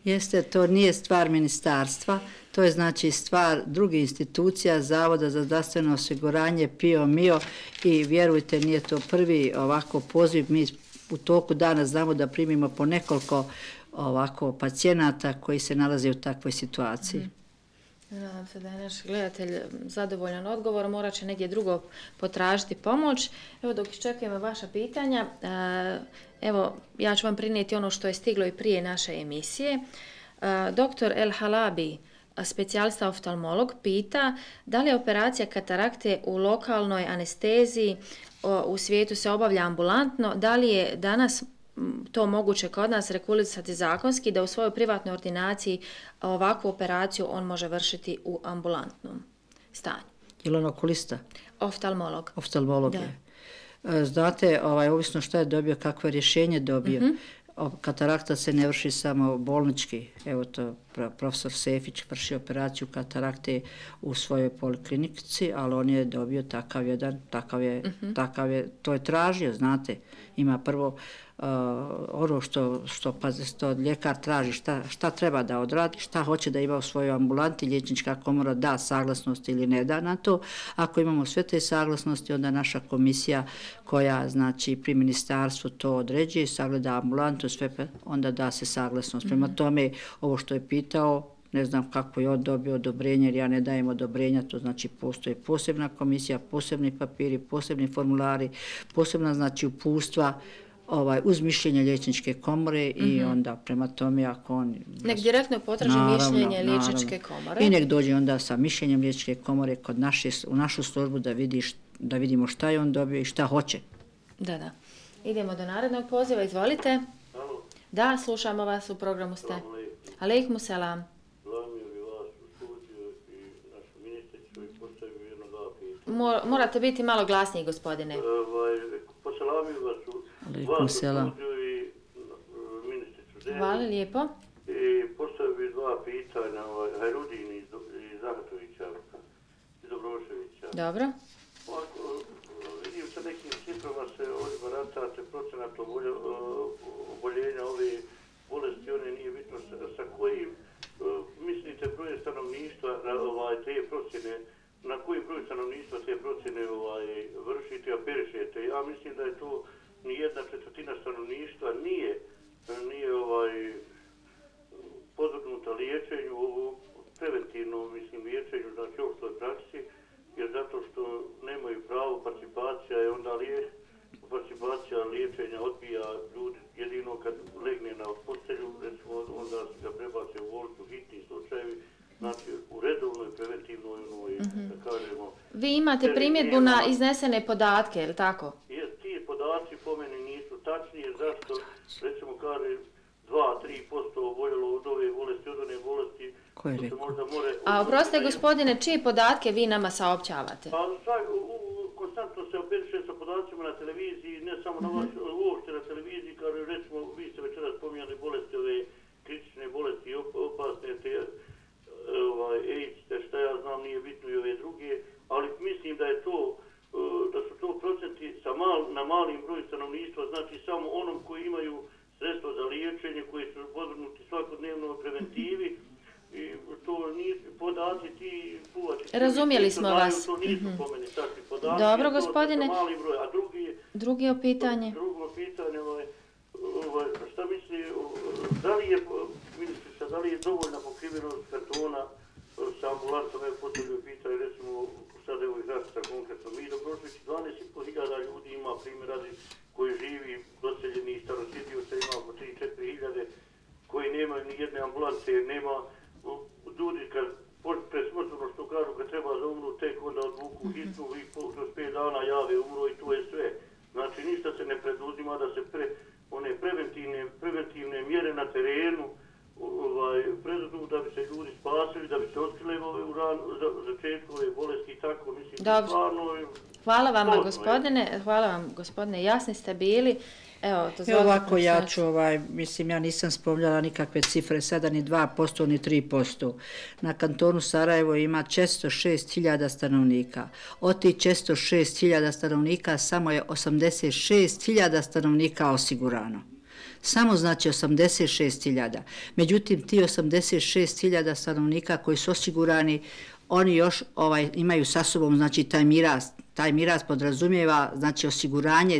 Jeste, to nije stvar ministarstva, to je znači stvar drugih institucija, Zavoda za zdravstveno osiguranje, PIO, MIO i vjerujte, nije to prvi ovako poziv. Mi u toku dana znamo da primimo po nekoliko ovako pacijenata koji se nalaze u takvoj situaciji. Nadam se da je naš gledatelj zadovoljan odgovor, morat će negdje drugo potražiti pomoć. Evo dok iščekujemo vaša pitanja, evo ja ću vam prinijeti ono što je stiglo i prije naše emisije. Dr. El Halabi, specijalista oftalmolog, pita da li je operacija katarakte u lokalnoj anesteziji u svijetu se obavlja ambulantno, da li je danas to moguće kod nas regulisati zakonski da u svojoj privatnoj ordinaciji ovakvu operaciju on može vršiti u ambulantnom stanju. Je li on okulista? Oftalmolog. Oftalmolog je. Znate, ovisno što je dobio, kakvo je rješenje dobio. Katarakta se ne vrši samo bolnički. Evo to, profesor Sefić vrši operaciju katarakte u svojoj poliklinici, ali on je dobio takav jedan, to je tražio, znate. Ima prvo ono što ljekar traži, šta treba da odradi, šta hoće da ima u svojoj ambulanti, liječnička komora da saglasnost ili ne da na to. Ako imamo sve te saglasnosti, onda naša komisija koja znači pri ministarstvu to određuje, sagleda ambulantu, sve, onda da se saglasnost. Prema tome, ovo što je pitao, ne znam kako je on dobio odobrenje, jer ja ne dajem odobrenja, to znači postoje posebna komisija, posebni papiri, posebni formulari, posebna znači uputstva, uz mišljenje liječničke komore i onda prema tome ako on... Nek direktno potraži mišljenje liječničke komore. I nek dođe onda sa mišljenjem liječničke komore u našu službu da vidimo šta je on dobio i šta hoće. Da. Idemo do narednog poziva, izvolite. Da, slušamo vas, u programu ste. Alejkum selam. Morate biti malo glasniji, gospodine. Poselamio vas u studiju i ministricu. Hvala lijepo. I postavio bi dva pitanja, Hajrudin iz Zahatovića, iz Dobroševića. Dobro. Vidim sa nekim ciframa se ovdje baratate procenat oboljenja ove bolesti, one nije bitno sa kojim mislite broje stanovništva te procjene, na kojim broju stanovništva te procjene vršite, operišete. Ja mislim da je to ni 1/4 stanovništva nije podvrgnuta liječenju, preventivnom liječenju, znači opštoj praksi, jer zato što nemaju pravo participacija i onda participacija liječenja odbija ljudi jedino kad legne na postelju, recimo onda se ga prebace u bolnicu, hitni slučajevi, znači u redovnoj preventivnoj, da kažemo... Vi imate primjedbu na iznesene podatke, je li tako? Ti podaci po meni nisu tačni, jer zašto, recimo kaže 2-3% oboljelo od ove bolesti, od one bolesti, koje se možda more... A oprostite gospodine, čije podatke vi nama saopćavate? Pa konstantno se operiše sa podacima na televiziji, ne samo na vaš, uopšte na televiziji, kaže recimo, vi ste večeras spominjali bolesti, ove kritične bolesti, opasne, te AIDS, te šta ja znam, nije bitno i ove druge, ali mislim da je to, da su to procenti na malim broju stanovništva, znači samo onom koji imaju sredstvo za liječenje, koji su podvrgnuti svakodnevno preventivi, i to nisu podaci ti puvati. Razumjeli smo vas. To nisu po meni takvi podaci. Dobro, gospodine. A drugo pitanje. Drugo pitanje, šta misli, da li je, ministrica, da li je dovoljna pokrivenost kantona sa ambulantom, postavljaju pitanje, recimo, sad evo iz Rasta konkretno, mi Dobrošević 12.500 ljudi ima, primjer radi, koji živi, doseljeni starosjedioca, ima oko 3-4 hiljade, koji nemaju ni jedne ambulance, jer nema ljudi kad presmrtno što kažu kad treba za umru, tek onda odvuku hitnu i kroz 5 dana jave umro i to je sve. Znači ništa se ne preduzima da se one preventivne mjere na terenu preduzmu da bi se ljudi spasili, da bi se otkrile začetku ove bolesti i tako. Mislim, stvarno... Hvala vam gospodine, jasni ste bili. Evo ovako ja ću, mislim ja nisam spominjala nikakve cifre, sada ni 2%, ni 3%. Na kantonu Sarajevo ima 406.000 stanovnika. Od tih 406.000 stanovnika samo je 86.000 stanovnika osigurano. samo znači 86.000. Međutim, ti 86.000 stanovnika koji su osigurani, oni još imaju sa sobom znači taj miraz. Taj miraz podrazumijeva znači osiguranje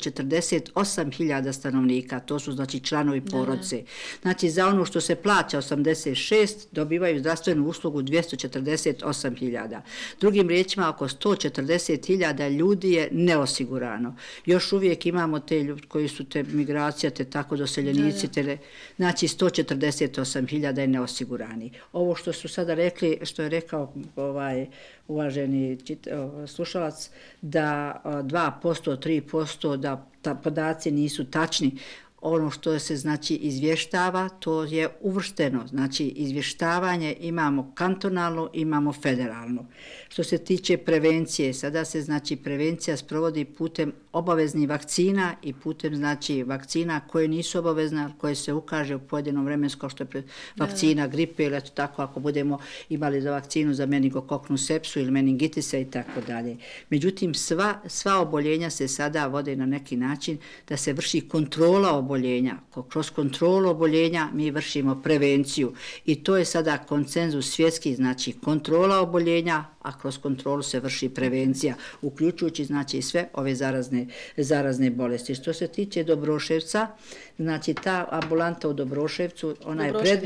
248.000 stanovnika, to su znači članovi porodice. Znači za ono što se plaća 86, dobivaju zdravstvenu uslugu 248.000. Drugim riječima, oko 140.000 ljudi je neosigurano. Još uvijek imamo te ljudi koji su te migracija, te tako doseljenici, znači 148.000 je neosigurani. Ovo što su sada rekli, što je rekao uvaženi slušalac, da 2%, 3%, da podaci nisu tačni. Ono što se znači izvještava, to je uvršteno. Znači izvještavanje imamo kantonalno, imamo federalno. Što se tiče prevencije, sada se znači prevencija sprovodi putem obaveznih vakcina i putem znači vakcina koje nisu obavezne, ali koje se ukaže u pojedinom vremenskom, što je vakcina gripe ili tako ako budemo imali za vakcinu za meningokoknu sepsu ili meningitisa i tako dalje. Međutim, sva oboljenja se sada vode na neki način da se vrši kontrola oboljenja. Kroz kontrolu oboljenja mi vršimo prevenciju i to je sada konsenzus svjetski, znači kontrola oboljenja, a kroz kontrolu se vrši prevencija, uključujući znači sve ove zarazne bolesti. Što se tiče Dobroševca, znači ta ambulanta u Dobroševcu, ona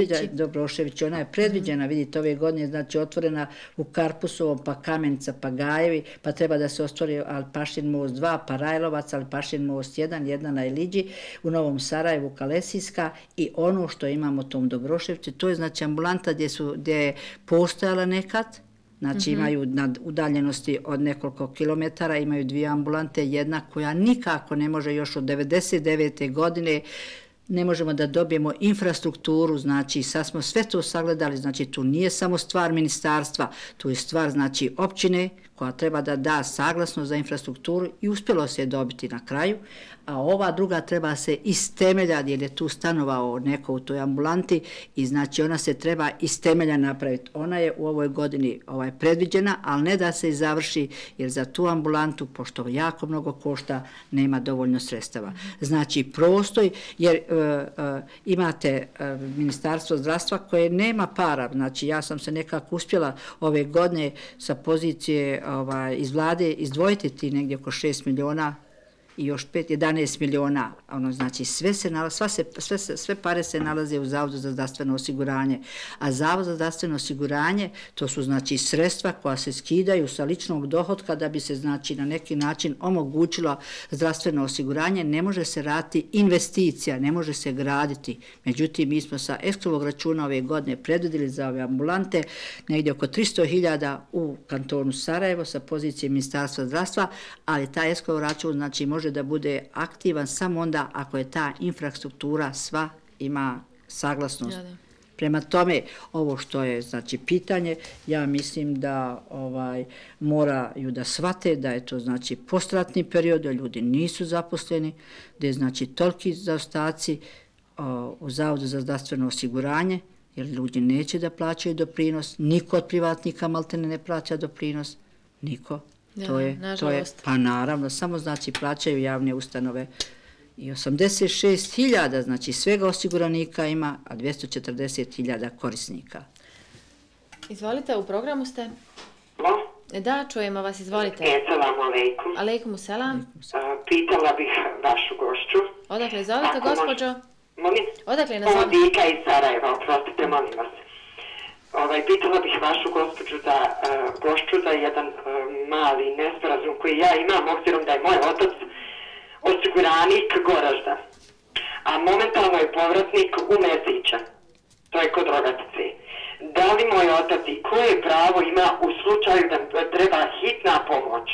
je predviđena, vidite, ove godine, znači otvorena u Karpusovom, pa Kamenica, pa Gajevi, pa treba da se ostvari Alpašin most 2, pa Rajlovac, Alpašin most 1, jedna na Iliđi, u Novom Sarajevu, Kalesijska i ono što imamo u tom Dobroševcu, to je znači ambulanta gdje je postojala nekad. Znači imaju na udaljenosti od nekoliko kilometara, imaju 2 ambulante, jedna koja nikako ne može još od 99. godine, ne možemo da dobijemo infrastrukturu, znači sad smo sve to sagledali, znači tu nije samo stvar ministarstva, tu je stvar znači općine koja treba da da saglasnost za infrastrukturu i uspjelo se je dobiti na kraju, a ova druga treba se iz temelja, jer je tu stanovao neko u toj ambulanti i znači ona se treba iz temelja napraviti. Ona je u ovoj godini predviđena, ali ne da se i završi, jer za tu ambulantu, pošto jako mnogo košta, nema dovoljno sredstava. Znači prostoj, jer imate Ministarstvo zdravstva koje nema para, znači ja sam se nekako uspjela ove godine sa pozicije iz vlade izdvojiti ti negdje oko 6 miliona i još 11 miliona, znači sve pare se nalaze u Zavodu za zdravstveno osiguranje, a Zavod za zdravstveno osiguranje to su znači sredstva koja se skidaju sa ličnog dohotka da bi se znači na neki način omogućilo zdravstveno osiguranje, ne može se raditi investicija, ne može se graditi. Međutim, mi smo sa Eskrovog računa ove godine predvidjeli za ove ambulante negdje oko 300.000 u kantonu Sarajevo sa pozicije Ministarstva zdravstva, ali taj Eskrov račun znači može da bude aktivan samo onda ako je ta infrastruktura sva ima saglasnost. Prema tome, ovo što je znači pitanje, ja mislim da moraju da shvate da je to znači postratni period, da ljudi nisu zaposleni, da je znači toliki zaostaci u Zavodu za zdravstveno osiguranje, jer ljudi neće da plaćaju doprinos, niko od privatnika maltene ne plaća doprinos, niko. To je, pa naravno, samo znači plaćaju javne ustanove i 86.000, znači svega osiguranika ima, a 240.000 korisnika. Izvolite, u programu ste? Da, čujemo vas, izvolite. Assalamu alaikum. Alaikum selam. Pitala bih vašu gošću. Odakle zovete, gospođo? Molim? Odakle nas zovete? Dika iz Sarajeva, oprostite, molim vas. Pitala bih vašu gošću za jedan mali nesporazum koji ja imam, obzirom da je moj otac osiguranik Goražda, a momentalno je povratnik u Mezića, to je kod Rogatice. Da li moj otac i koje pravo ima u slučaju da treba hitna pomoć?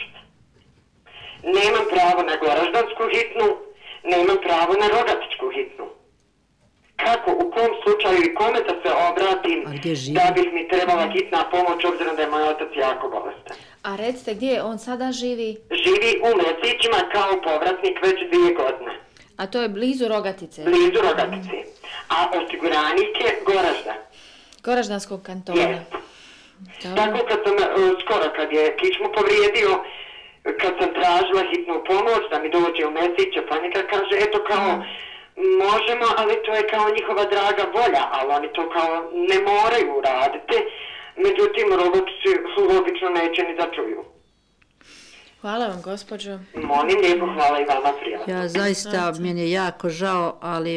Nemam pravo na goraždansku hitnu, nemam pravo na rogatičku hitnu. Kako, u kom slučaju i kome da se obratim da bih mi trebala hitna pomoć, obzirom da je moj otac jako bolestan? A recite, gdje on sada živi? Živi u Mesićima kao povratnik već 2 godine. A to je blizu Rogatice? Blizu Rogatice. A osiguranik je Goražda. Goraždanskog kantona. Jest. Tako kad je kičmu povrijedio, kad sam tražila hitnu pomoć da mi dođe u Mesiće, pa njega kaže, eto kao Možemo, ali to je kao njihova draga volja, ali oni to kao ne moraju uraditi. Međutim, roboti logično neće ni da čuju. Hvala vam, gospođo. Molim lijepo, hvala i vama, prijatno. Ja zaista, meni je jako žao, ali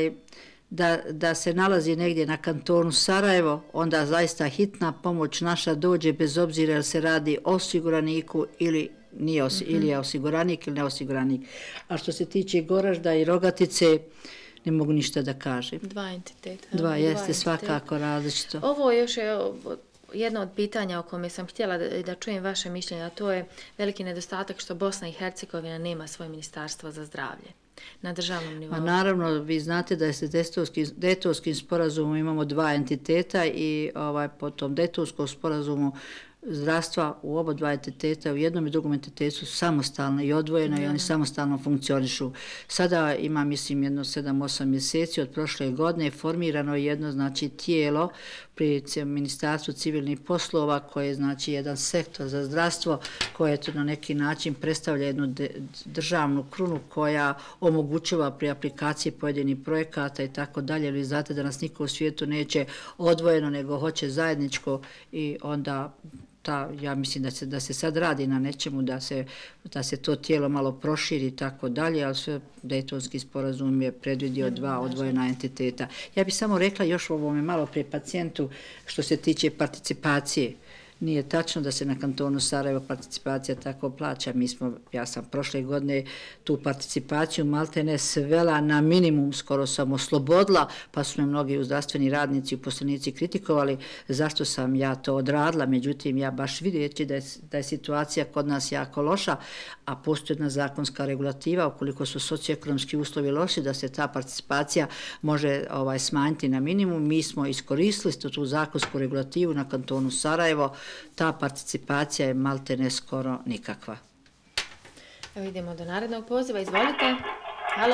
da se nalazi negdje na kantonu Sarajevo, onda zaista hitna pomoć naša dođe bez obzira jel se radi o osiguraniku ili nije ili je osiguranik ili neosiguranik. A što se tiče Goražda i Rogatice, ne mogu ništa da kažem. Dva entiteta. Dva jeste svakako različito. Ovo još je jedno od pitanja o kome sam htjela da čujem vaše mišljenje, a to je veliki nedostatak što Bosna i Hercegovina nema svoje ministarstvo za zdravlje na državnom nivou. Naravno, vi znate da je se Dejtonskim sporazumom imamo dva entiteta i po tom Dejtonskom sporazumu zdravstva u oba dva entiteta, u jednom i drugom entitetu su samostalne i odvojene i oni samostalno funkcionišu. Sada ima, mislim, jedno 7-8 mjeseci od prošle godine formirano jedno, znači, tijelo pri Ministarstvu civilnih poslova koje je, znači, jedan sektor za zdravstvo koje to na neki način predstavlja jednu državnu krunu koja omogućava pri aplikaciji pojedinih projekata i tako dalje. Vi znate da nas niko u svijetu neće odvojeno, nego hoće zajedničko i onda ja mislim da se sad radi na nečemu, da se to tijelo malo proširi i tako dalje, ali sve Dejtonski sporazum je predvidio dva odvojena entiteta. Ja bih samo rekla još ovome malo prije pacijentu što se tiče participacije. Nije tačno da se na kantonu Sarajevo participacija tako plaća. Ja sam prošle godine tu participaciju maltene svela na minimum, skoro sam oslobodila, pa su me mnogi zdravstveni radnici i uposlenici kritikovali zašto sam ja to odradila. Međutim, ja baš vidjeći da je situacija kod nas jako loša, a postoji jedna zakonska regulativa, ukoliko su socioekonomski uslovi loši, da se ta participacija može smanjiti na minimum. Mi smo iskoristili tu zakonsku regulativu na kantonu Sarajevo. Ta participacija je maltene skoro nikakva. Evo idemo do narednog poziva. Izvolite. Halo.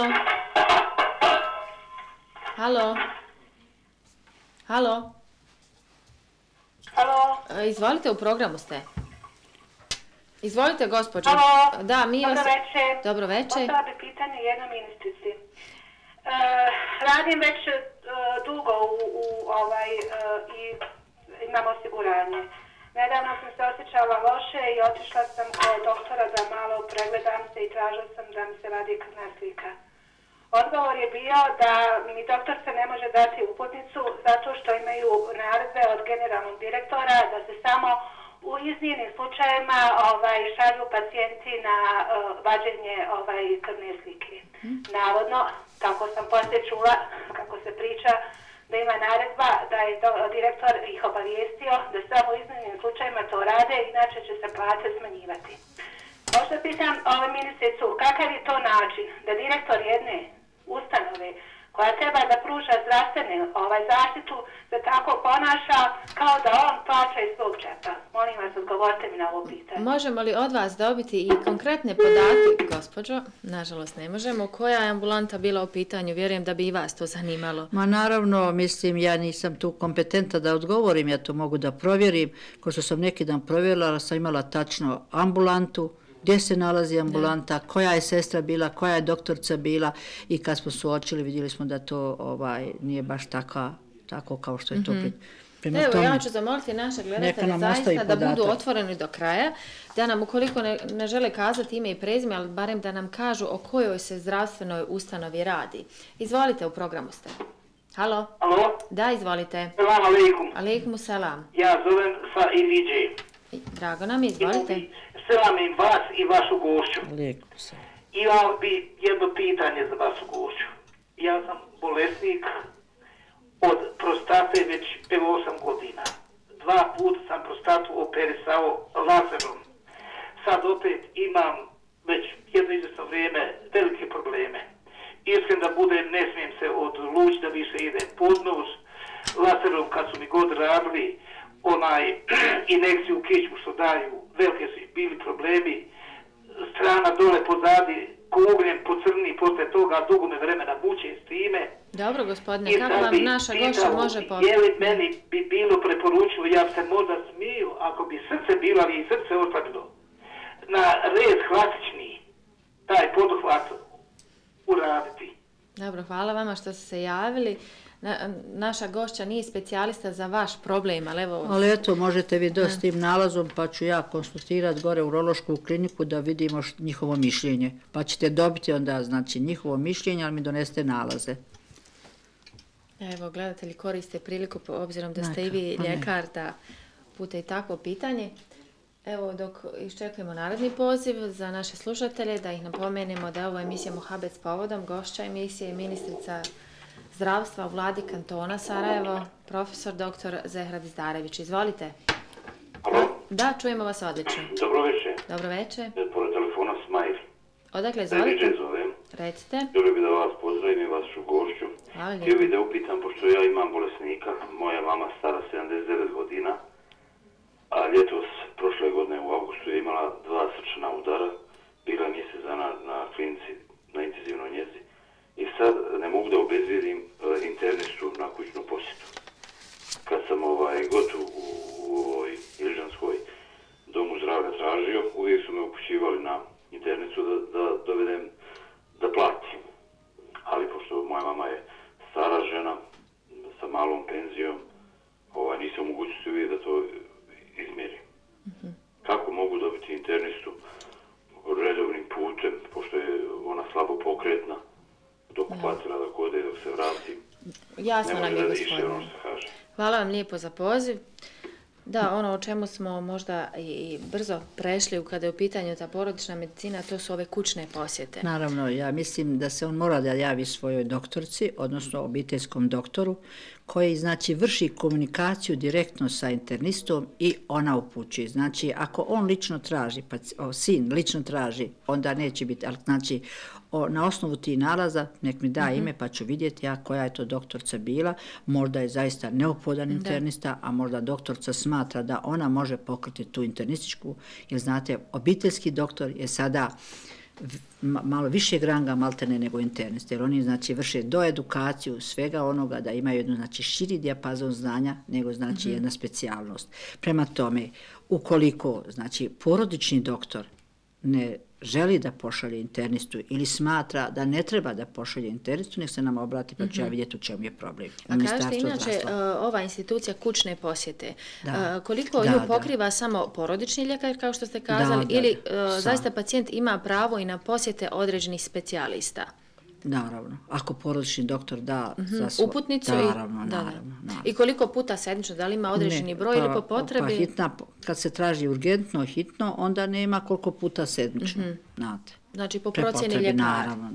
Halo. Halo. Halo. Izvolite, u programu ste. Izvolite, gospođo. Halo. Da, mi Dobro večer. Dobro večer. Postavila bi pitanje jednoj ministrici. Radim već dugo i imam osiguranje. Nedavno sam se osjećala loše i otišla sam kod doktora da malo pregledam se i tražila sam da mi se vadi krvna slika. Odgovor je bio da mi doktor se ne može dati uputnicu zato što imaju naredbe od generalnog direktora da se samo u iznimnim slučajevima šalju pacijenti na vađenje krvne slike. Navodno, kako sam poslije čula, kako se priča, da ima naredba da je direktor ih obavijestio da samo u iznimnim slučajima to rade, inače će se plate smanjivati. Možda pitam ministricu, kakav je to način da direktor jedne ustanove koja treba da pruža zdravstvenu zaštitu se tako ponaša kao da on plaća iz svog džepa? Molim vas, odgovorite mi na ovo pitanje. Možemo li od vas dobiti i konkretne podatke, gospođo? Nažalost ne možemo. Koja je ambulanta bila u pitanju? Vjerujem da bi i vas to zanimalo. Ma naravno, mislim, ja nisam tu kompetenta da odgovorim, ja to mogu da provjerim. Ko što sam neki dan provjerila, sam imala tačno ambulantu, gdje se nalazi ambulanta, koja je sestra bila, koja je doktorca bila i kad smo suočili vidjeli smo da to nije baš tako kao što je to prema tome. Evo, ja ću zamoliti naše gledatelje zaista da budu otvoreni do kraja, da nam ukoliko ne žele kazati ime i prezime, ali barem da nam kažu o kojoj se zdravstvenoj ustanovi radi. Izvolite, u programu ste. Halo? Halo? Da, izvolite. Selam alaikum. Alaikum selam. Ja zovem sa Iliđe. Drago nam, izvolite. Selamim vas i vašu gošću. Alaikum selam. Imam bi jedno pitanje za vašu gošću. Ja sam bolesnik od prostate već 8 godina. 2 puta sam prostatu operisao laserom. Sad opet imam već jedno izvjesno vrijeme velike probleme. Iskren da budem, ne smijem se odlučiti da više idem pod nos. Laserom kad su mi god radili injekciju u kičmu što daju, velike su bili problemi. Strana dole pozadi, kugljem po crni, posle toga dugo me vremena muče s time. Dobro, gospodine, kako vam naša gošća može pomoći? Je li meni bi bilo preporučilo, ja bi se možda smio, ako bi srce bilo, ali i srce ostavilo, na rez klasični, taj poduhvat uraditi. Dobro, hvala vama što ste se javili. Naša gošća nije specijalista za vaš problem, ali evo... Ali eto, možete vi doći s tim nalazom, pa ću ja konsultirati gore u urološku kliniku da vidimo njihovo mišljenje. Pa ćete dobiti onda, znači, njihovo mišljenje, ali mi donesete nalaze. Evo, gledatelji koriste priliku, obzirom da ste i vi ljekar, da pute i takvo pitanje. Evo, dok iščekujemo naredni poziv za naše slušatelje, da ih napomenemo da je ovo emisija Muhabet s povodom, gošća emisije i ministrica zdravstva u vladi kantona Sarajevo, profesor dr. Zehra Dizdarević. Izvolite. Halo? Da, čujemo vas odlično. Dobro večer. Dobro večer. Pored telefona Smajl. Odakle, izvolite? Zovem. Recite. Želio bi da vas pozdravim i vašu gošću. Htio bih da upitam, pošto ja imam bolesnika, moja mama stara 79 godina, a ljetos prošle godine u augustu je imala 2 srčana udara, bila mjesec dana na klinici na intenzivnoj njezi i sad ne mogu da obezvijedim internistu na kućnu posjetu. Kad sam gotov u ovoj Iližanskoj domu zdravlja tražio, uvijek su me upućivali na internicu da dovedem, da platim. Ali pošto moja mama je stara žena sa malom penzijom, nisam u mogućnosti uvijek da to izmjerim. Kako mogu dobiti internistu redovnim putem, pošto je ona slabo pokretna, dok upatila dok ode, dok se vrati. Jasno nam je, gospodine. Ono što kaže. Hvala vam lijepo za poziv. Da, ono o čemu smo možda i brzo prešli kada je u pitanju ta porodična medicina, to su ove kućne posjete. Naravno, ja mislim da se on mora da javi svojoj doktorci, odnosno obiteljskom doktoru, koji, znači, vrši komunikaciju direktno sa internistom i ona upućuje. Znači, ako on lično traži, pa sin lično traži, onda neće biti, ali znači, na osnovu tih nalaza, nek mi da ime pa ću vidjeti ja koja je to doktorca bila, možda je zaista neophodan internista, a možda doktorca smatra da ona može pokriti tu internističku, jer znate, obiteljski doktor je sada malo više ranga maltene nego interniste, jer oni, znači, vrše doedukaciju svega onoga da imaju jednu, znači, širi dijapazon znanja nego, znači, jedna specijalnost. Prema tome, ukoliko, znači, porodični doktor ne želi da pošalje internistu ili smatra da ne treba da pošalje internistu, nek se nam obrati pa ću ja vidjeti u čemu je problem. A kažete, inače, ova institucija kućne posjete, koliko nju pokriva samo porodični ljekar, kao što ste kazali, ili zaista pacijent ima pravo i na posjete određenih specijalista? Naravno, ako porodični doktor da uputnicu naravno. I koliko puta sedmično, da li ima određeni broj ili po potrebi? Kad se traži urgentno, hitno, onda nema koliko puta sedmično, znate. Znači po procjeni ljekara. Naravno.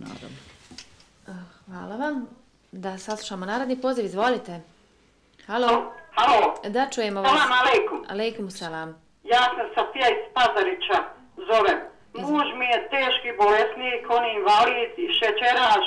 Hvala vam. Da saslušamo naredni poziv, izvolite. Halo. Halo. Da, čujemo vas. Salam aleikum. Aleikum salam. Ja sam Safija iz Pazarića, zovem. Muž mi je teški bolesnik, on je invalid i šećeraš.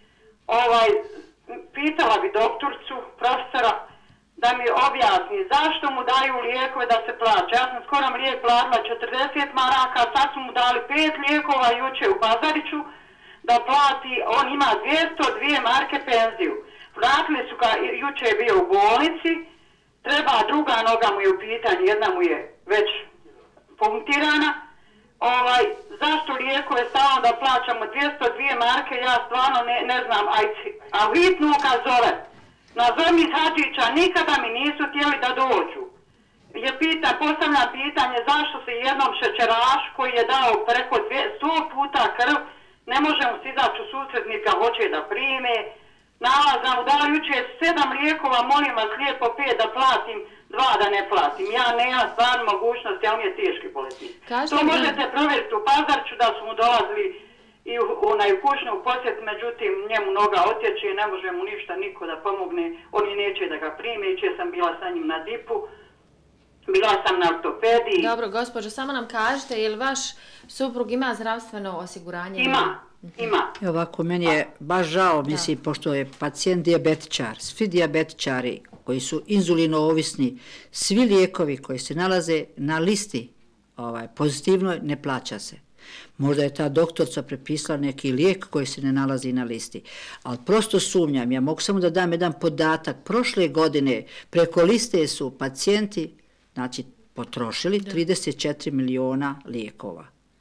Pitala bi doktorcu, profesora, da mi objasni zašto mu daju lijekove da se plaća. Ja sam skoro lijek platila 40 maraka, sad su mu dali 5 lijekova juče u Pazariću da plati, on ima 202 marke penziju. Vratili su ga, juče je bio u bolnici, treba druga noga mu je u pitanju, jedna mu je već punktirana. Zašto lijekove stalno da plaćamo 202 marke, ja stvarno ne znam, a hitnu kad zove. Nazovi iz Hadžića, nikada mi nisu htjeli da dođu. Postavljam pitanje zašto se jednom šećerašu koji je dao preko 100 puta krv, ne možemo se izaći u susretnika, hoće da prime. Nalazam, dali juče 7 lijekova, molim vas lijepo 5 da platim, 2 da ne platim. Ja nemam stvarno mogućnosti, a on je teški bolesnik. To možete provjeriti u Pazarću da su mu dolazili i u kućnu posjet, međutim njemu noga otječe, ne može mu ništa niko da pomogne, oni neće da ga prime, juče sam bila sa njim na dipu, bila sam na ortopediji. Dobro, gospođo, samo nam kažete, je li vaš suprug ima zdravstveno osiguranje? Ima. I ovako, meni je baš žao, mislim, pošto je pacijent dijabetičar, svi dijabetičari koji su inzulino-ovisni, svi lijekovi koji se nalaze na listi pozitivnoj, ne plaća se. Možda je ta doktorca prepisala neki lijek koji se ne nalazi na listi. Ali prosto sumnjam, ja mogu samo da dam jedan podatak. Prošle godine preko liste su pacijenti, znači, potrošili 34 miliona lijekova.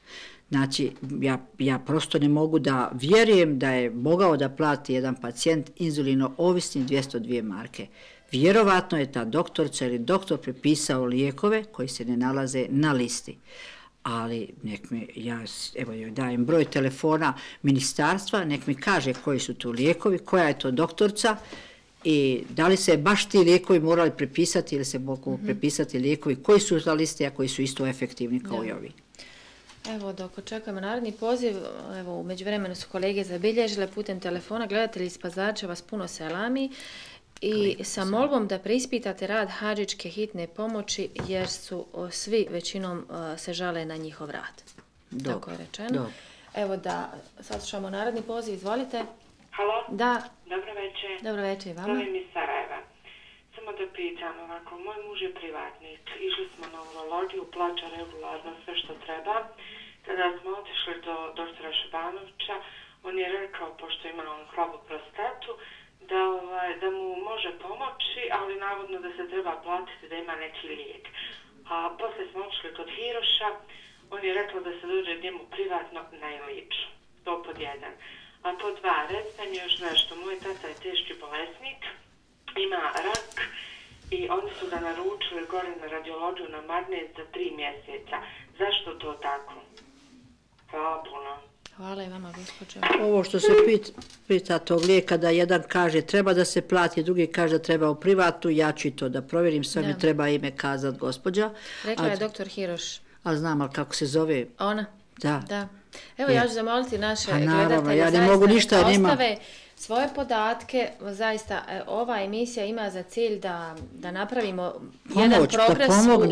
Znači, ja prosto ne mogu da vjerujem da je mogao da plati jedan pacijent inzulino ovisni 202 marke. Vjerovatno je ta doktorca ili doktor prepisao lijekove koji se ne nalaze na listi. Ali ja joj dajem broj telefona ministarstva, nek mi kaže koji su tu lijekovi, koja je to doktorca i da li se baš ti lijekovi morali prepisati ili se mogu prepisati lijekovi koji su na listi, a koji su isto efektivni kao i ovi. Evo, dok očekujemo narodni poziv, evo, u međuvremenu su kolege zabilježile putem telefona, gledatelji iz Pazarča vas puno selami i sa molbom da preispitate rad hadžičke hitne pomoći jer su svi većinom se žale na njihov rad. Tako je rečeno. Evo da saslušamo narodni poziv, izvolite. Halo? Da. Dobro večer. Dobro večer i vama. Zovem iz Sarajeva. Samo da pitam ovako, moj muž je privatnik, išli smo na urologiju, plaća regularno sve što treba. Kada smo otišli do doktora Šabanovića, on je rekao, pošto ima on slabu prostatu, da mu može pomoći, ali navodno da se treba platiti da ima neki lijek. A poslije smo otišli kod Hiroša, on je rekao da se dođe njemu privatno najliču. To pod jedan. A pod dva, recite mi još nešto, moj tata je teški bolesnik, ima rak i oni su ga naručili gore na radiologiju na magnet za 3 mjeseca. Zašto to tako? Hvala puno. Hvala i vama, gospođo. Ovo što se pita tog lijeka, da jedan kaže treba da se plati, drugi kaže da treba u privatu, ja ću i to da provjerim, sve mi treba ime kazat gospođa. Rekla je doktor Hiroš. Ali znam, ali kako se zove? Ona? Da. Evo ja ću zamoliti naše gledatelje ja ne mogu ništa, da ostave svoje podatke. Zaista ova emisija ima za cilj da napravimo jedan progres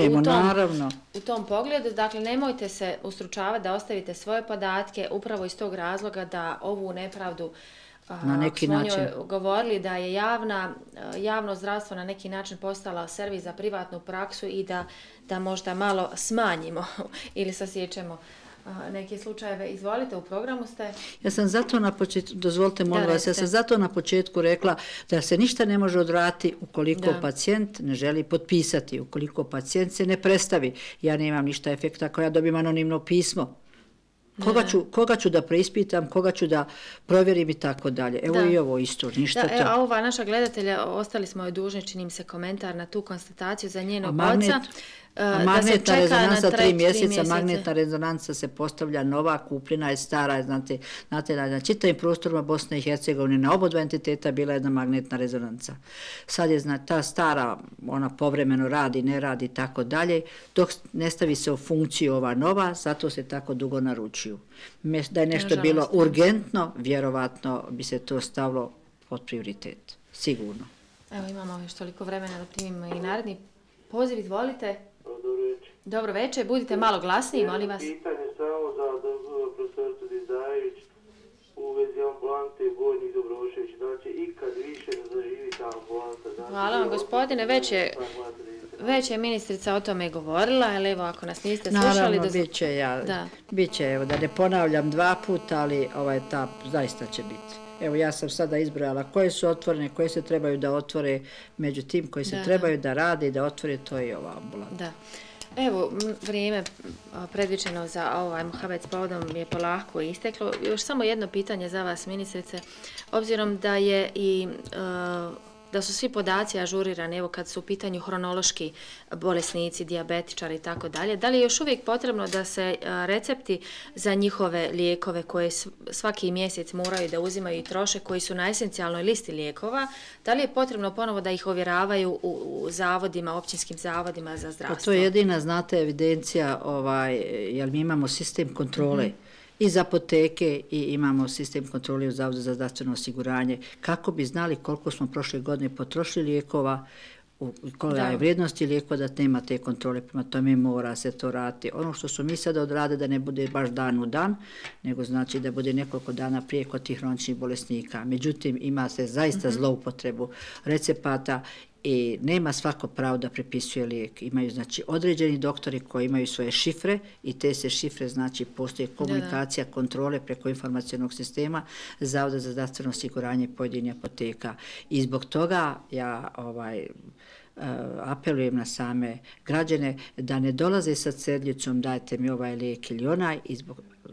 u tom pogledu. Dakle, nemojte se ustručavati da ostavite svoje podatke upravo iz tog razloga da ovu nepravdu na neki način govorili da je javno zdravstvo na neki način postala servis za privatnu praksu i da možda malo smanjimo ili sasjećemo neke slučajeve. Izvolite, u programu ste. Ja sam zato na početku, dozvolite molim vas, ja sam zato na početku rekla da se ništa ne može odraditi ukoliko pacijent ne želi potpisati, ukoliko pacijent se ne predstavi. Ja nemam ništa efekta ako ja dobijem anonimno pismo. Koga ću da preispitam, koga ću da provjerim i tako dalje. Evo i ovo isto, ništa to. A ova naša gledatelja, ostali smo joj dužni, čini mi se, komentar na tu konstataciju za njenog oca. Magnetna rezonansa 3 mjeseca, magnetna rezonansa se postavlja nova, kupljena je stara, znate, na čitavim prostorima Bosne i Hercegovine, na obodva entiteta bila jedna magnetna rezonanca. Sad je ta stara, ona povremeno radi, ne radi i tako dalje, dok ne stavi se u funkciju ova nova, zato se tako dugo naručuju. Da je nešto bilo urgentno, vjerovatno bi se to stavilo pod prioritet, sigurno. Evo imamo još toliko vremena da primimo i naredni poziv, izvolite. Dobro večer, budite malo glasniji, molim vas. Pitanje samo za profesoricu Dizajević u vezi ambulante Bojnik Dobrošević, da će ikad više ne zaživi ta ambulanta. Hvala vam, gospodine, već je ministrica o tome govorila, ali evo ako nas niste slušali... Naravno, bit će, evo da ne ponavljam 2 puta, ali ovaj etap zaista će biti. Evo ja sam sada izbrojala koje su otvorene, koje se trebaju da otvore, među tim koji se trebaju da rade i da otvore, to je i ova ambulanta. Da. Evo, vrijeme predviđeno za ovaj Mohabed povodom je polako isteklo. Još samo jedno pitanje za vas, ministrice. Obzirom da je i da su svi podaci ažurirani, evo kad su u pitanju hronološki bolesnici, dijabetičari i tako dalje, da li je još uvijek potrebno da se recepti za njihove lijekove koje svaki mjesec moraju da uzimaju i troše, koji su na esencijalnoj listi lijekova, da li je potrebno ponovo da ih ovjeravaju u zavodima, općinskim zavodima za zdravstvo? To je jedina, znate, evidencija, jer mi imamo sistem kontrole i za apoteke i imamo sistem kontrole u Zavodu za zdravstveno osiguranje, kako bi znali koliko smo prošle godine potrošili lijekova, koja je vrijednosti lijekova, da nema te kontrole, prema tome mora se to raditi. Ono što su mi sada odrade da ne bude baš dan u dan, nego znači da bude nekoliko dana prije kod tih hroničnih bolesnika. Međutim, ima se zaista zloupotrebu recepata i nema svako pravo da prepisuje lijek. Imaju znači određeni doktori koji imaju svoje šifre i te se šifre znači postoje komunikacija, kontrole preko informacionog sistema Zavoda za zdravstveno osiguranje pojedinih apoteka. I zbog toga ja apelujem na same građane da ne dolaze sa cedljicom dajte mi ovaj lijek ili onaj,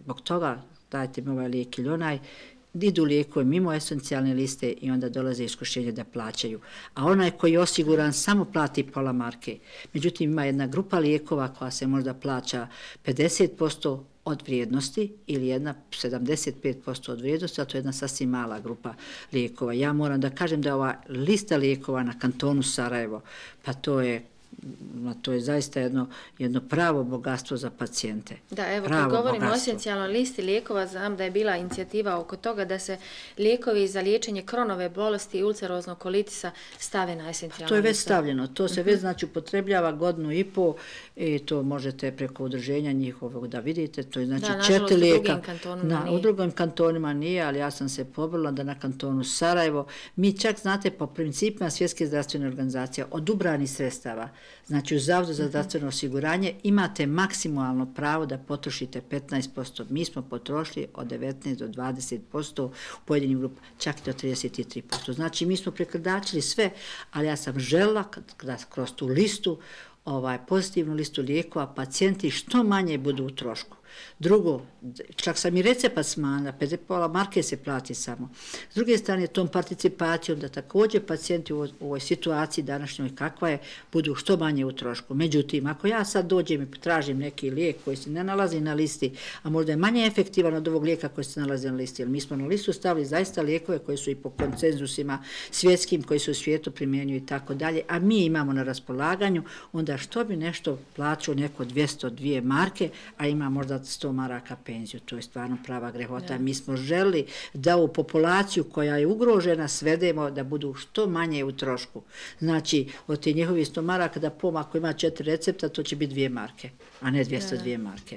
zbog toga dajte mi ovaj lijek ili onaj, idu lijekovi mimo esencijalne liste i onda dolaze iskušenje da plaćaju. A onaj koji je osiguran samo plati pola marke. Međutim, ima jedna grupa lijekova koja se možda plaća 50% od vrijednosti ili jedna 75% od vrijednosti, a to je jedna sasvim mala grupa lijekova. Ja moram da kažem da ova lista lijekova na kantonu Sarajevo, pa to je zaista jedno pravo bogatstvo za pacijente. Da, evo, kad govorimo o esencijalnoj listi lijekova, znam da je bila inicijativa oko toga da se lijekovi za liječenje Kronove bolesti i ulceroznog kolitisa stave na esencijalnu listu. To je već stavljeno, to se već znači upotrebljava 1,5 godinu i to možete preko udruženja njihovog da vidite, to je znači 4 lijeka. U drugim kantonima nije, ali ja sam se pobrala da na kantonu Sarajevo, mi čak znate po principima Svjetske zdravstvene organizacije od ubranih sredstava, znači u Zavodu za zdravstveno osiguranje imate maksimalno pravo da potrošite 15%. Mi smo potrošili od 19 do 20% u pojedinim grupama, čak i do 33%. Znači mi smo prekrdačili sve, ali ja sam željela da kroz tu listu, pozitivnu listu lijekova, pacijenti što manje budu u trošku. Drugo, čak sam i recept smanjila, pola marke se plati samo. S druge strane, tom participacijom da također pacijenti u ovoj situaciji današnjoj kakva je, budu što manje u trošku. Međutim, ako ja sad dođem i tražim neki lijek koji se ne nalazi na listi, a možda je manje efektivan od ovog lijeka koji se nalazi na listi, jer mi smo na listu stavili zaista lijekove koji su i po konsenzusima svjetskim, koji se u svijetu primjenjuju i tako dalje, a mi imamo na raspolaganju, onda što bi nešto plaćao neko 202 marke, a ima možda 100 maraka penziju, to je stvarno prava grehota. Mi smo želi da u populaciju koja je ugrožena svedemo da budu što manje u trošku. Znači, od tih njihovih 100 maraka da ako ima 4 recepta, to će biti 2 marke, a ne 202 marke.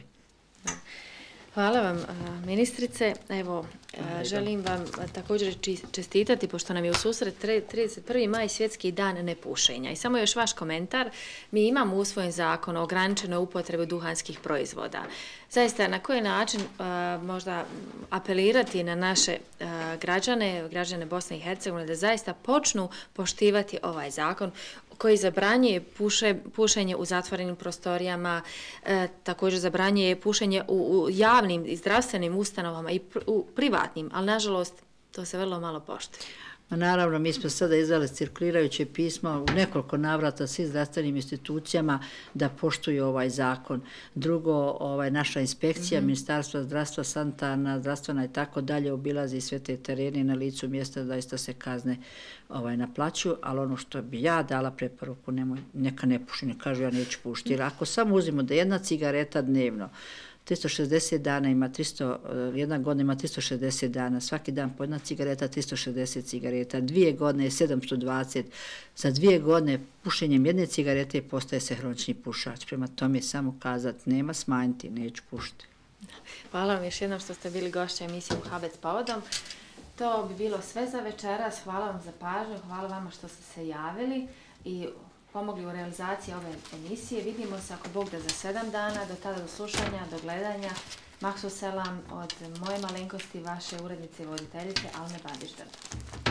Hvala vam, ministrice. Evo, želim vam također čestitati, pošto nam je u susret 31. maj svjetski dan nepušenja. I samo još vaš komentar. Mi imamo usvojen zakon o ograničenoj upotrebi duhanskih proizvoda. Zaista, na koji način možda apelirati na naše građane Bosne i Hercegovine da zaista počnu poštivati ovaj zakon koji zabranjuje pušenje u zatvorenim prostorijama, također zabranjuje pušenje u javnim i zdravstvenim ustanovama i u privatnim, ali nažalost to se vrlo malo poštuje. Naravno, mi smo sada izdali cirkulirajuće pismo u nekoliko navrata svim zdravstvenim institucijama da poštuju ovaj zakon. Drugo, naša inspekcija, Ministarstva zdravstva, sanitarna, zdravstvena i tako dalje obilazi sve te terene na licu mjesta, zaista se kazne naplaćuju, ali ono što bi ja dala preporuku, neka ne puši, ne kažu ja neću pušiti. Jer ako samo uzimo da 1 cigareta dnevno, 360 dana ima 1 godina ima 360 dana, svaki dan po 1 cigareta, 360 cigareta, 2 godine je 720, za 2 godine pušenjem 1 cigarete postaje se hronični pušač. Prema tome samo kazati nema smanjiti, neću pušiti. Hvala vam još jednom što ste bili gošća emisije Muhabet povodom. To bi bilo sve za večeras. Hvala vam za pažnju, hvala vama što ste se javili i pomogli u realizaciji ove emisije. Vidimo se ako Bog da za 7 dana, do tada do slušanja, do gledanja. Maksu selam od moje malenkosti, vaše urednice i voditeljice Alme Badiš-Drda.